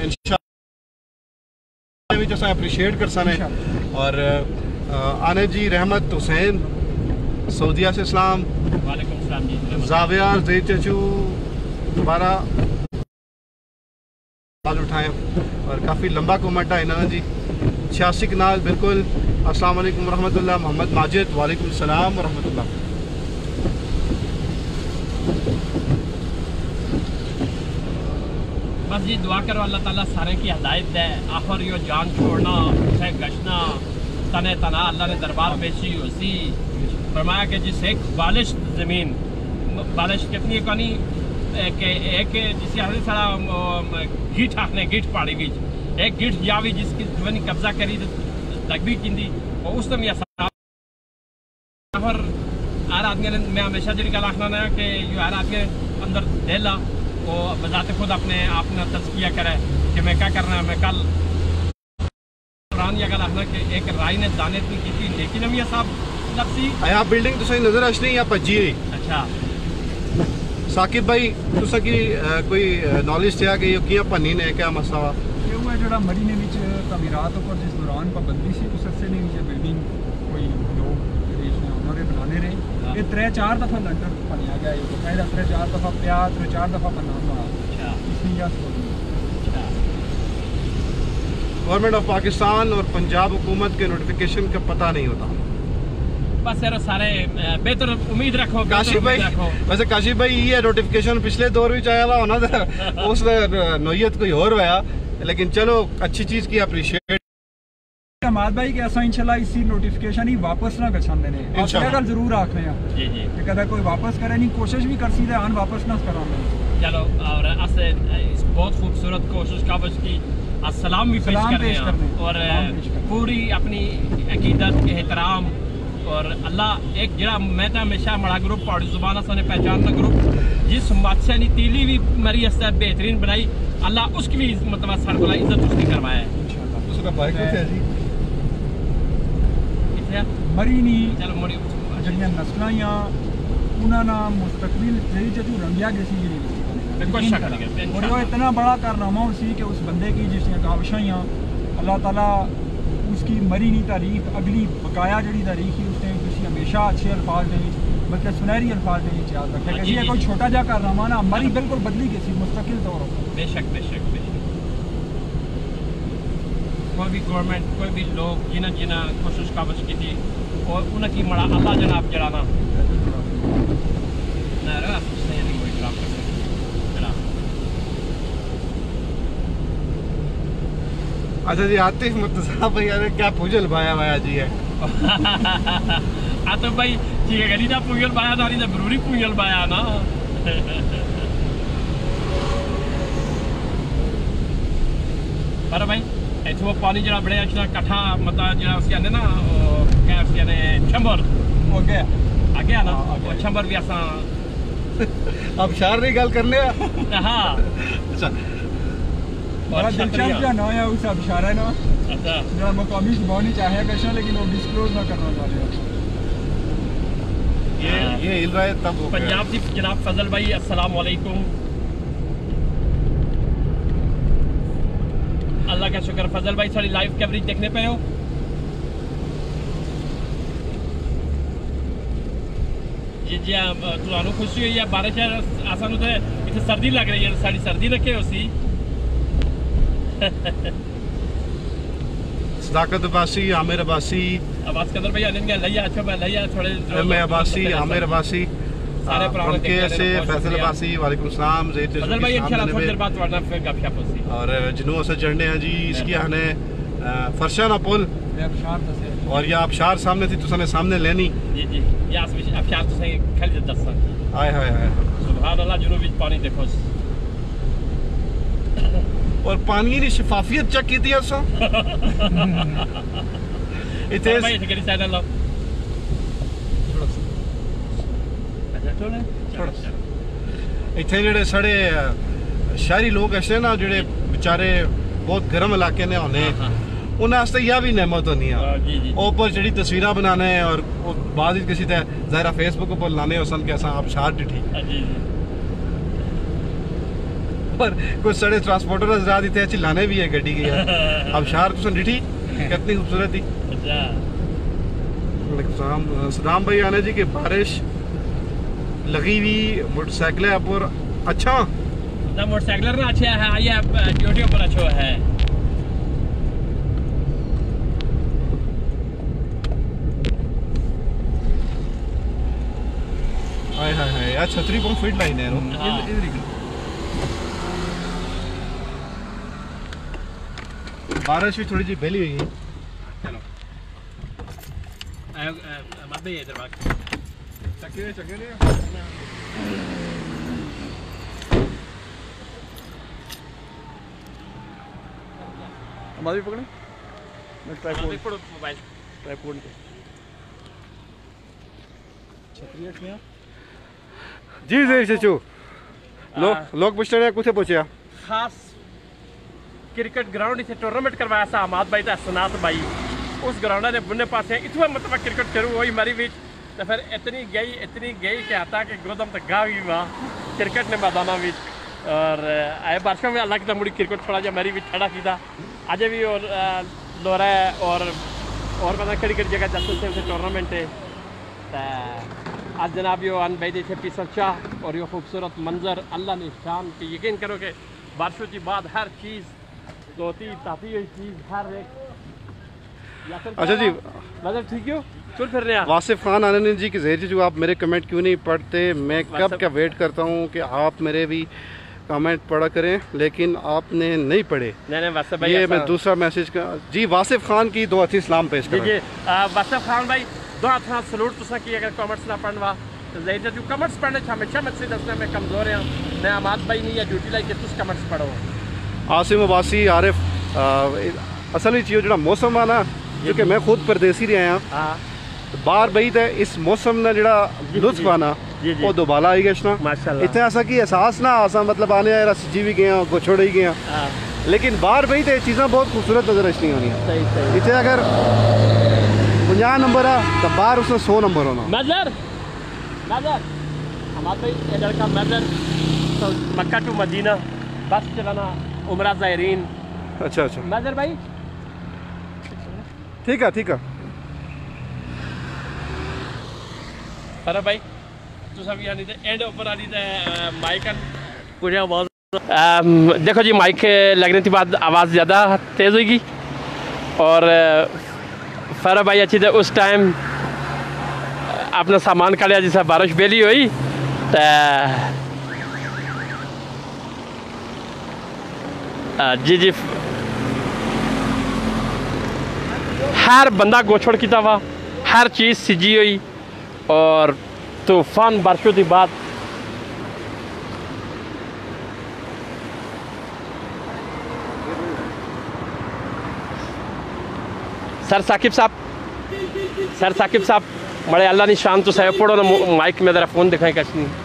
इंशाअल्लाह अप्रिशिएट कर सने। और आने जी रहमत हुसैन सऊदिया से इस्लाम वालेकुम सलाम जी। जाविया ज़हीर चचू दोबारा आवाज़ उठाएं और काफ़ी लंबा कमेंट है इन्होंने जी। 86 कनाल बिल्कुल। अस्सलाम वालेकुम रहमतुल्लाह। मोहम्मद माजिद वालेकुम सलाम रहमतुल्लाह। बस जी दुआ करो अल्लाह ताला सारे की हिदायत दे। आखिर यो जान छोड़ना उसे गशना तने तना अल्लाह ने दरबार पेशी उसी फरमाया कि जिस एक बालिश ज़मीन बालिश कितनी कनी के एक जिसे हर सारा गीठ आखने गीठ पहाड़ी बीच एक गीठ जावी जिसकी जवानी कब्जा करी तकबीर किंदी और उस समय हर आदमी ने मैं हमेशा जी गल आखना है कि यो हर आदमी अंदर दिला वो बजाते खुद अपने आप ने तज़किया करे कि मैं क्या करना है। मैं कल कुरान ये गल आखना कि एक राय ने दाने की थी लेकिन हम ये साहब लफ्सी आप बिल्डिंग तो सही नजर आशनी या भजी रही। अच्छा साकिब भाई तुसा की कोई नॉलेज थे कि यो किया भन्नी ने क्या मसला वा? ये हुआ जो मरी ने विच तमीरात ऊपर जिस दौरान पाबंदी सी उस अरसे ने नीचे बिल्डिंग कोई लोग उन्होंने बनाने रहे। ये 3-4 दफ़ा लंडर बनिया गया, ये बकायदा 3-4 दफ़ा प्या 3-4 दफ़ा बना हुआ। गवर्नमेंट ऑफ पाकिस्तान और पंजाब हुकूमत के नोटिफिकेशन का पता नहीं होता। बस यार सारे बेहतर उम्मीद रखो काशिफ भाई वैसे काशिफ भाई ये नोटिफिकेशन पिछले दौर भी आया था होना था उस नोयत कोई और होया लेकिन चलो अच्छी चीज की अप्रीशिएट अहमद भाई कि असा इंशाल्लाह इसी नोटिफिकेशन ही वापस ना गछांदे ने इंशाल्लाह गल जरूर आखने जी जी कि कदा कोई वापस करे नहीं कोशिश भी करसी दे आन वापस ना करांदे चलो और असे इस बहुत खूबसूरत कोशिश काबज की अस्सलाम भी पेश कर रहे हैं और पूरी अपनी अकीदत एहतराम और अल्लाह एक जरा मैं तो हमेशा बड़ा ग्रुप पहाड़ी जुबान असा ने पहचानना ग्रुप जिस बादशाह ने तीली भी मरी अस बेहतरीन बनाई अल्लाह उसकी भी मतलब सर बला इज्जत उसकी करवाया है इंशाल्लाह उसका भाई किथे है जी मरी नहीं चलो मरी जड़ियां नस्लां या उन्हां ना मुस्तकबिल जेही जदू रंगिया गसी जी बिल्कुल शक नहीं और वो इतना बड़ा कारनामा उसी कि उस बंदे की जिसने काविशां अल्लाह ताला उसकी मरी नहीं तारीख अगली बकाया जड़ी तारीख ही उसने किसी हमेशा अच्छे अल्फाज में बल्कि सुनहरी अल्फाज में याद रखा कि ये कोई छोटा जा कारनामा ना मरी बिल्कुल बदली गई मुस्तकिल तौर पर बेशक बेशक बेशक कोई भी गवर्नमेंट कोई भी लोग जिन्हें जिन्हें कोशिश काबज की थी और उनकी मड़ा अल्लाह जनाब जड़ाना अच्छा जी आतिफ मुर्तजा भाई यार क्या पूजल भाया भाया जी है तो भाई ठीक है गली ना पूजल भाया ना नहीं जरूरी पूजल भाया ना पर भाई इतने पानी जरा बड़े अच्छा कट्ठा मतलब जरा उसके आने ना क्या उसके आने छंबर हो गया आ गया ना वो छंबर भी ऐसा अब शार नहीं गल करने हाँ अच्छा बड़ा दिलचस्प जो ना है उस इशारा है ना अच्छा जरा मकामी जुबानी चाहे कैसा लेकिन वो डिस्क्लोज ना करना चाह रहे ये हिल रहा है तब पंजाब की जनाब फजल भाई अस्सलाम वालेकुम अल्लाह का शुक्र फजल भाई सारी लाइव कवरेज देखने पे हो जी जी ਤੁਹਾਨੂੰ खुशी हुई है बारिश आसान तो इतनी सर्दी लग रही है साड़ी सर्दी रखे उसी सदाकत अब्बासी आमिर अब्बासी आवाज कदर भाई आने लैया अच्छा मैं लैया थोड़े मैं अब्बासी आमिर अब्बासी सारे पुराने के से फैसल अब्बासी वालेकुम सलाम ज़ेत फजल भाई इंशाल्लाह थोड़ी देर बाद वरना फिर गपशप होसी और जिन्हों से चढ़ने हैं जी इसकी आने फरशाना पुल और ये आबशार सामने थी तुसने सामने लेनी जी जी ये आबशार तो सही खाली दस्सन हाय हाय हाय सुभान अल्लाह जुनूब विच पानी देखो और पानी की शफाफियत चेक की थी असा इथे भाई इथे साइड लो इतने जेडे साढ़े शहरी लोग ऐसे ना जेडे बेचारे बहुत गर्म इलाके ने होने उन्हें यह भी नेमत होनी है ऊपर जड़ी तस्वीर बनाने और बाद किसी ज़ाहिर फेसबुक पर लाने हो सन के असा आबशार डिठी पर कुछ साढ़े ट्रांसपोर्टर हजरात इतने चिल्लाने भी है गड्डी की आबशार तुसन डिठी कितनी खूबसूरत थी सलाम भाई आने जी की बारिश लगी हुई मोटरसाइकिल है पर अच्छा मोटरसाइकिल ना अच्छा है ये ड्यूटी पर अच्छा है हाय हाय हाय यार छतरी बहुत फिट लाइन है बारिश भी थोड़ी सी पहली हुई है चलो मत भी इधर बात चके हमारी पकड़े मैं ट्राइपॉड मोबाइल ट्राइपॉड जी जी चचू लोग पूछ रहे हैं कुछ पहुंचे खास क्रिकेट ग्राउंड इसे टूर्नामेंट करवाया था अहमद भाई था सनात भाई उस ग्राउंड ने बुने पास इतना मतलब क्रिकेट शुरू हुई मरी बीच तो फिर इतनी गई कि आता कि गोदम तक गा भी वहाँ क्रिकेट ने मैदाना भी और आए बारिशों में अल्लाह की मुड़ी क्रिकेट थोड़ा जा मरी भी ठड़ा की था आज भी और लोरा है और पता कड़ी जगह चलते से टूर्नामेंट है आज जनाब यो अन भाई थे पीसल चाह और यो खूबसूरत मंजर अल्लाह ने शान की यकीन करो कि बारिशों के बाद हर चीज़ धोती ताती हुई चीज़ हर एक अच्छा जी नजर ठीक हो चुल फिर रहे हैं। वासिफ खान आनंद जी की ज़हर जो आप मेरे कमेंट क्यों नहीं पढ़ते, मैं कब क्या वेट करता हूँ कि आप मेरे भी कमेंट पढ़ा करें, लेकिन आपने नहीं पढ़े। नहीं वासिफ भाई, ये मैं दूसरा मैसेज का जी वासिफ खान की दो हथी सलाम पेश जी करें। जी वासिफ खान भाई दो हथा सलूट तुसा की अगर कमेंट्स ना पढ़वा तो ज़हर जो कमेंट्स पढ़ने हमेशा मुझसे दसने में कमज़ोर हैं। मैं अमाद भाई नहीं या ड्यूटी लाई कि तुस कमेंट्स पढ़ो। आसिम अब्बासी आरिफ असल चीज़ जो मौसम है ना, जो कि मैं खुद परदेसी रहा हाँ, हाँ बाहर बही तो इस मौसम ने जड़ा लुत्फ आना वो दोबाला आई गया माशाल्लाह। इतने ऐसा कि एहसास ना आसा मतलब आने यार सजी भी गए को छोड़ ही गए, लेकिन बाहर बही तो चीज़ा बहुत खूबसूरत नजर अच्छी होनी इतने अगर 50 नंबर है तो बाहर उसमें 100 नंबर होना। मज़र हमारे भाई ये लड़का मज़र तो मक्का टू मदीना बस चलाना उमरा ज़ायरीन। अच्छा मज़र भाई ठीक है अरे भाई तू सब यानी एंड ऊपर आनी माइक कुछ आवाज देखो जी माइक लगने के बाद आवाज़ ज़्यादा तेज़ होगी और फरा भाई अच्छी तरह उस टाइम अपना सामान का लिया जैसा बारिश बेली हुई जी हर बंदा गोछड़ की तवा हर चीज़ सिजी हुई और तूफान बारिशों की बात सर साकिब साहब बड़े अल्लाह ने शान तो साहब पढ़ो ना माइक में ज़रा फ़ोन दिखाएं कश नहीं।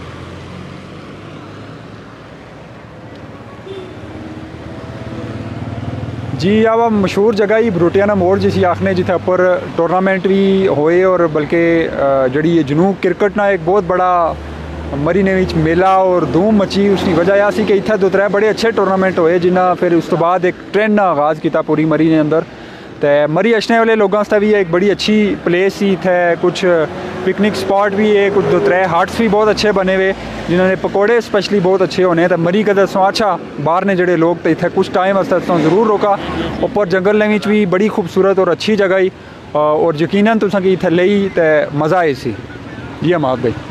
जी अब मशहूर जगह ही बरूटियाना मोड़ जिसी आखने जिथे उपर टूर्नामेंट भी होए और बल्कि जड़ी ये जनूब क्रिकेट ना एक बहुत बड़ा मरी ने विच मेला और धूम मची। उसकी वजह यह सी कि इत्थे 2-3 बड़े अच्छे टूर्नामेंट होए जिन्हें फिर उस तो बाद एक ट्रेंड ना आगाज़ किया पूरी मरी ने अंदर। तो मरी अचने वाले लोगों से भी एक बड़ी अच्छी प्लेस ही इत्थे कुछ पिकनिक स्पॉट भी है, कुछ 2-3 हट्स भी बहुत अच्छे बने हुए जिन्होंने पकौड़े स्पेशली बहुत अच्छे होने। तो मरी का दसों अच्छा बाहर ने जड़े लोग तो इतने कुछ टाइम वास्ते ज़रूर रोका। ऊपर जंगल ने भी बड़ी खूबसूरत और अच्छी जगह ही और यकीनन तुसा कि इतने ले तो मज़ा आए सी। जी अमाद भाई।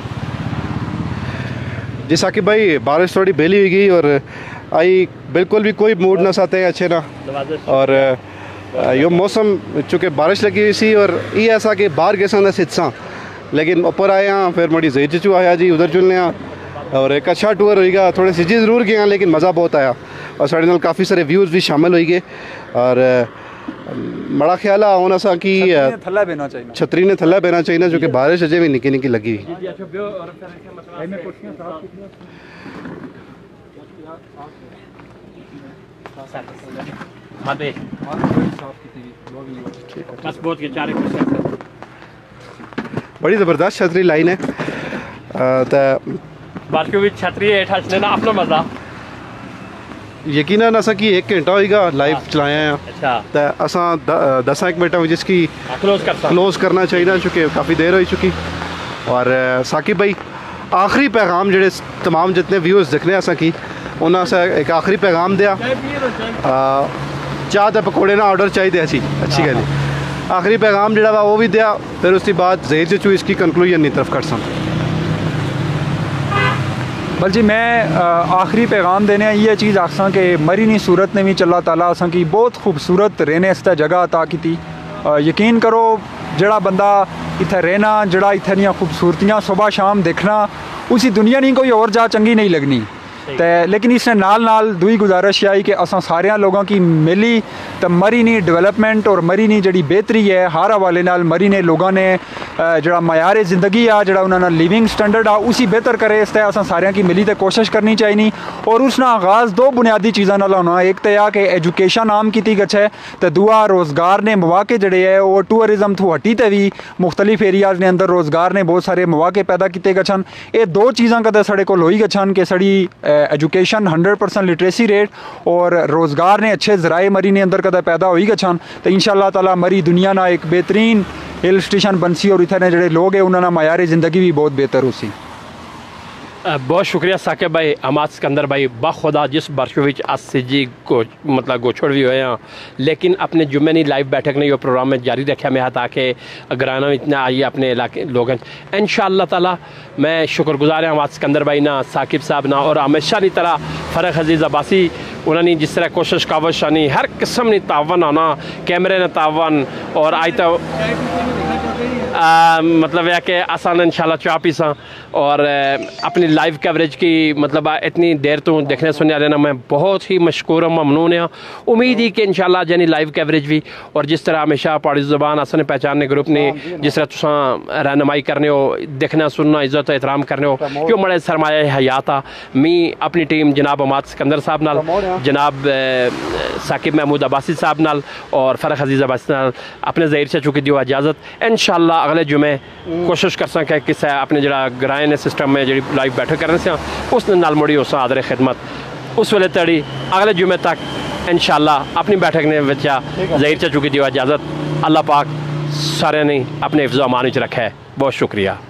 जी साकिब भाई बारिश थोड़ी बेली हुई गई और आई बिल्कुल भी कोई मूड ना साथे अच्छे ना, और यो मौसम चूँकि बारिश लगी हुई सी और ये ऐसा कि बाहर गए सन सितसा लेकिन ऊपर आए हाँ फिर मड़ी जही चचू आया जी उधर चुनने और एक अच्छा टूर होएगा। थोड़े सिजी ज़रूर गए लेकिन मज़ा बहुत आया और साढ़े नाल काफ़ी सारे व्यूज़ भी शामिल हो गए और बड़ा ख्याल है होना सा कि छतरी ने थल्ला बहना चाहिए जो कि बारिश अजय भी निकी निकी लगी बड़ी ज़बरदस्त छतरी लाइन है बाकी छतरी अपना मज़ा यकीनन असा कि 1 घंटा होएगा लाइव चलाया है। अच्छा तो असा 10 मिनट जिसकी क्लोज करना चाहिए चूँकि काफ़ी देर हो चुकी। और साकिब भाई आखिरी पैगाम जड़े तमाम जितने व्यूज़ दिखने असा की उन्होंने एक आखिरी पैगाम दिया चाह तो पकौड़े ना ऑर्डर चाहिए अच्छी अच्छी गल आखिरी पैगाम जड़ा वा वो भी दिया फिर उसके बाद जहीर चचू इसकी कंक्लूजन की तरफ कर सन। बल जी मैं आखिरी पैगाम देने ये चीज़ आखसा कि मरी नी सूरत ने भी अल्लाह ताला असा की बहुत खूबसूरत रहने आस्ते जगह अता की। यकीन करो जड़ा बंदा इत्थे रहना जड़ा इत्थे दियां खूबसूरतियाँ सुबह शाम देखना उसी दुनिया नहीं कोई और जा चंगी नहीं लगनी। तो लेकिन इसने नाल दुई गुजारिश आई कि असा सारे लोगों की मिली तो मरी नी डेवलपमेंट और मरी नी जड़ी बेहतरी है हर हवाले नाल मरी ने लोगों ने जड़ा मयार ज़िंदगी आ जड़ा उन्होंने लिविंग स्टैंडर्ड आ उसी बेहतर करे इसते असा सारे की मिली तो कोशिश करनी चाहिए। और उसना आगाज़ 2 बुनियादी चीज़ों नाल होना, एक तो यह कि एजुकेशन आम की गच्छे तो दूआ रोज़गार ने मौके जड़े है वो टूरिज़म थ्रू हटी तो भी मुख्तलिफ एरियाज़ ने अंदर रोज़गार ने बहुत सारे मौके पैदा किए गच्छन। ये 2 चीज़ां कदे साढ़े को होई गच्छन कि साड़ी एजुकेशन 100% लिटरेसी रेट और रोज़गार ने अच्छे ज़राए मरी ने अंदर कदा पैदा होई गच्छन तो इंशाअल्लाह ताला मरी दुनिया ना एक बेहतरीन हिल स्टेशन बनसी और इतने जड़े लोग हैं उन्होंने मयार ज़िंदगी भी बहुत बेहतर हो सी। बहुत शुक्रिया साकिब भाई, हमाद सिकंदर भाई। बाखुदा जिस बर्श विच अस जी को मतलब गोछड़ भी होए हैं, लेकिन अपने जुम्मे नहीं लाइव बैठक नहीं प्रोग्राम में जारी रखा मैं ताकि ग्राना इतना आइए अपने इलाके लोग इंशाअल्लाह ताला। मैं शुक्रगुजार हूँ हमाद सिकंदर भाई ना, साकिब साहब ना, और हमेशा की तरह फ़रख अजीज़ अब्बासी उन्होंने जिस तरह कोशिश कावश आनी हर किस्म की तावन आना, कैमरे ने तावन, और आज तो मतलब है कि आसान इंशाल्लाह चाह पीसा और अपनी लाइव कवरेज की मतलब इतनी देर तो देखने सुनने आ रहे ना, मैं बहुत ही मशकूर हूँ, ममनून है। उम्मीद ही कि इंशाल्लाह जानी लाइव कवरेज भी, और जिस तरह हमेशा पहाड़ी ज़ुबान आसान पहचानने ग्रुप ने जिस तरह तुसा रहनुमाई करने हो, देखना सुनना, इज़्ज़त एहतराम करने हो, क्यों बड़े सरमाया हयात आ। मी अपनी टीम जनाब हमाद सिकंदर साहब नाल, जनाब साकिब महमूद अब्बासी साहब नाल और फ़रख अजीज़ अब्बासी नाल अपने ज़हीर से चुकी दियो इजाज़त। इंशाल्लाह अगले जुमे कोशिश कर सकें कि अपने जरा ग्राए ने सिस्टम में जी लाइव बैठक करने से उस नाल मुड़ी उस आदर खिदमत उस वेले तड़ी अगले जुमे तक इंशाल्लाह अपनी बैठक ने बच्चा ज़हीर से चुकी दियो इजाज़त। अल्लाह पाक सारे ने अपने हिफ्ज़ अमान रखा है। बहुत शुक्रिया।